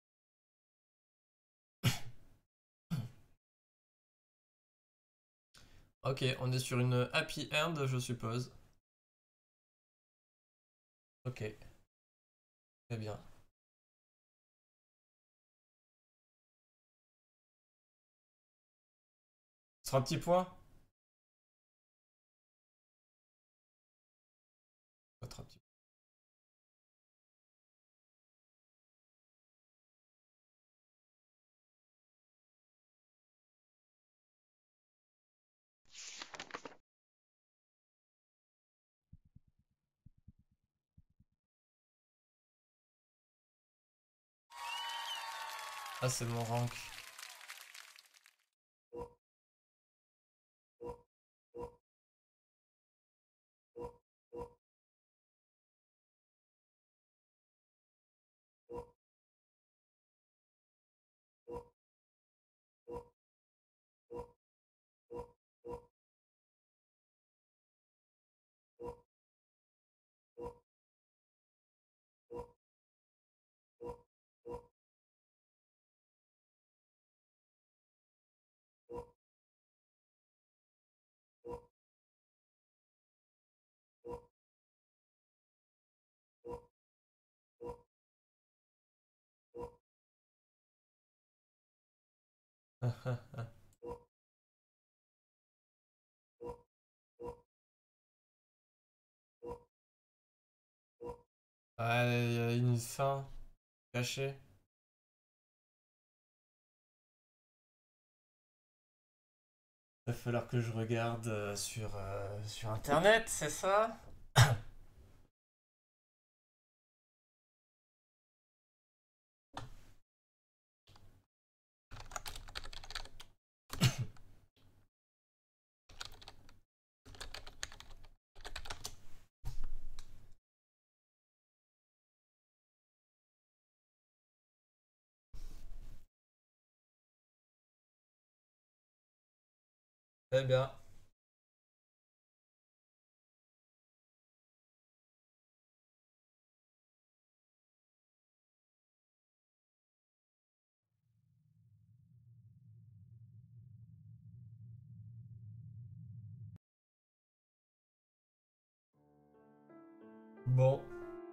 Ok, on est sur une happy end, je suppose. Ok. Très bien. Trois petits points? Pas trois petits points. Ah, c'est mon rank. Ah, il y a une fin cachée. Il va falloir que je regarde euh, sur, euh, sur internet, c'est ça? Très bien. Bon.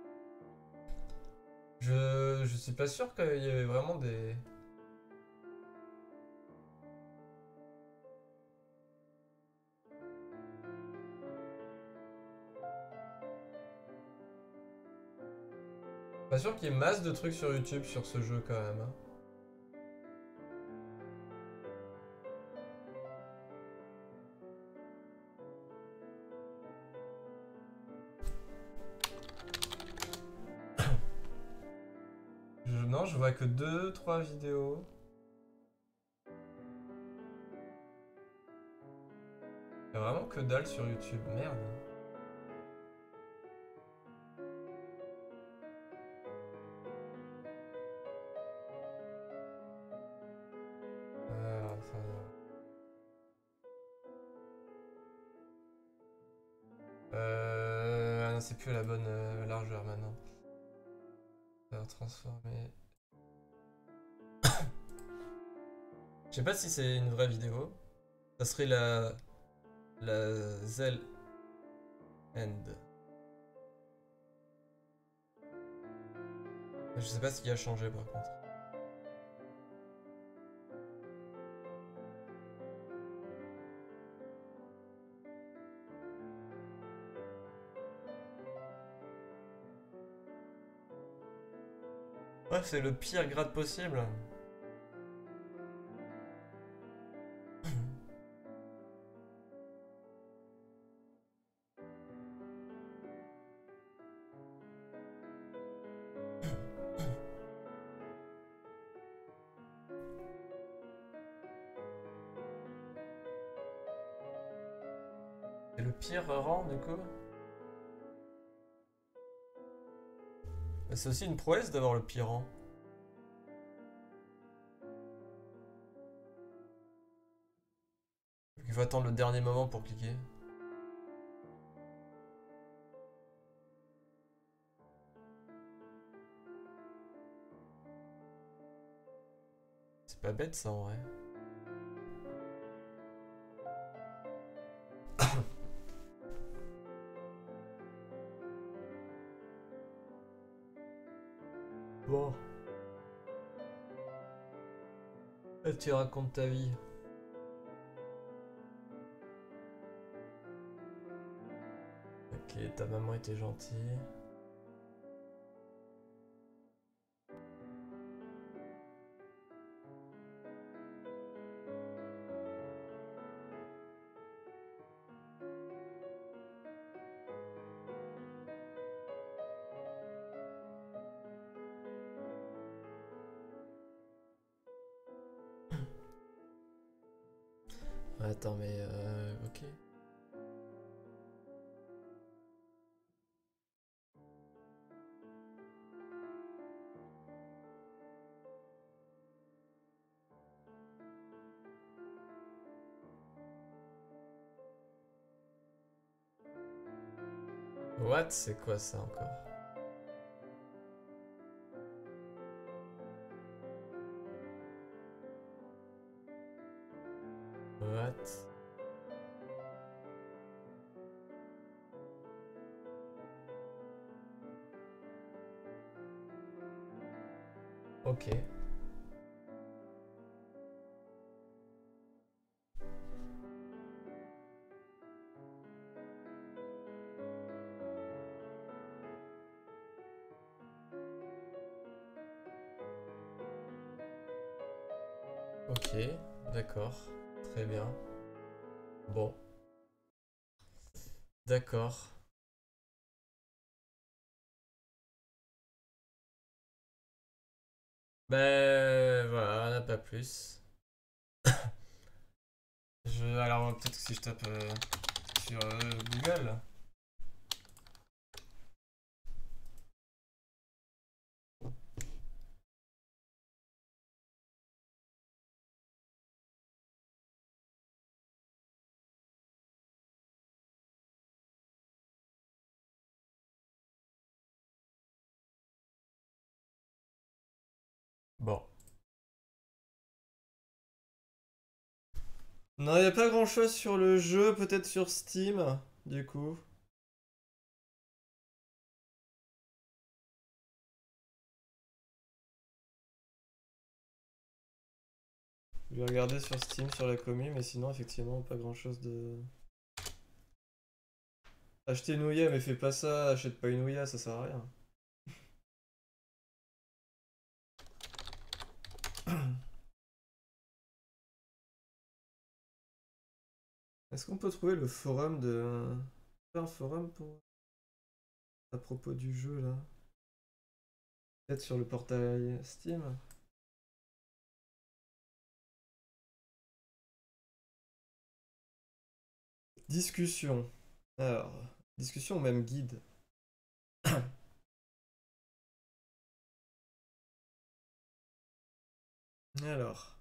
Je, je suis pas sûr qu'il y avait vraiment des... Pas sûr qu'il y ait masse de trucs sur YouTube sur ce jeu quand même, hein. Je- non, je vois que deux, trois vidéos. Il y a vraiment que dalle sur YouTube, merde. Euh, attends. Euh, c'est que la bonne euh, largeur maintenant. Ça va transformer. Je sais pas si c'est une vraie vidéo. Ça serait la. La Zell End. Je sais pas ce qui a changé par contre. Ouais, c'est le pire grade possible. C'est le pire rang du coup. C'est aussi une prouesse d'avoir le pire rang. Il faut attendre le dernier moment pour cliquer. C'est pas bête ça en vrai. Bon. Et tu racontes ta vie. Ok, ta maman était gentille. Attends, mais euh, ok. What? C'est quoi ça encore? What? Ok. Ok, d'accord. Très bien. Bon. D'accord. Ben voilà, on n'a pas plus. Je, alors peut-être que si je tape euh, sur euh, Google. Bon. Non, il n'y a pas grand-chose sur le jeu, peut-être sur Steam, du coup. Je vais regarder sur Steam, sur la commune, mais sinon, effectivement, pas grand-chose de... Acheter une Ouya, mais fais pas ça, achète pas une Ouya, ça sert à rien. Est-ce qu'on peut trouver le forum de... Un forum pour... à propos du jeu, là? Peut-être sur le portail Steam? Discussion. Alors, discussion ou même guide. Alors,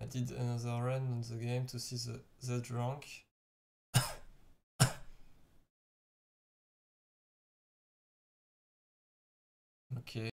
I did another run on the game to see the, the drunk. Ok.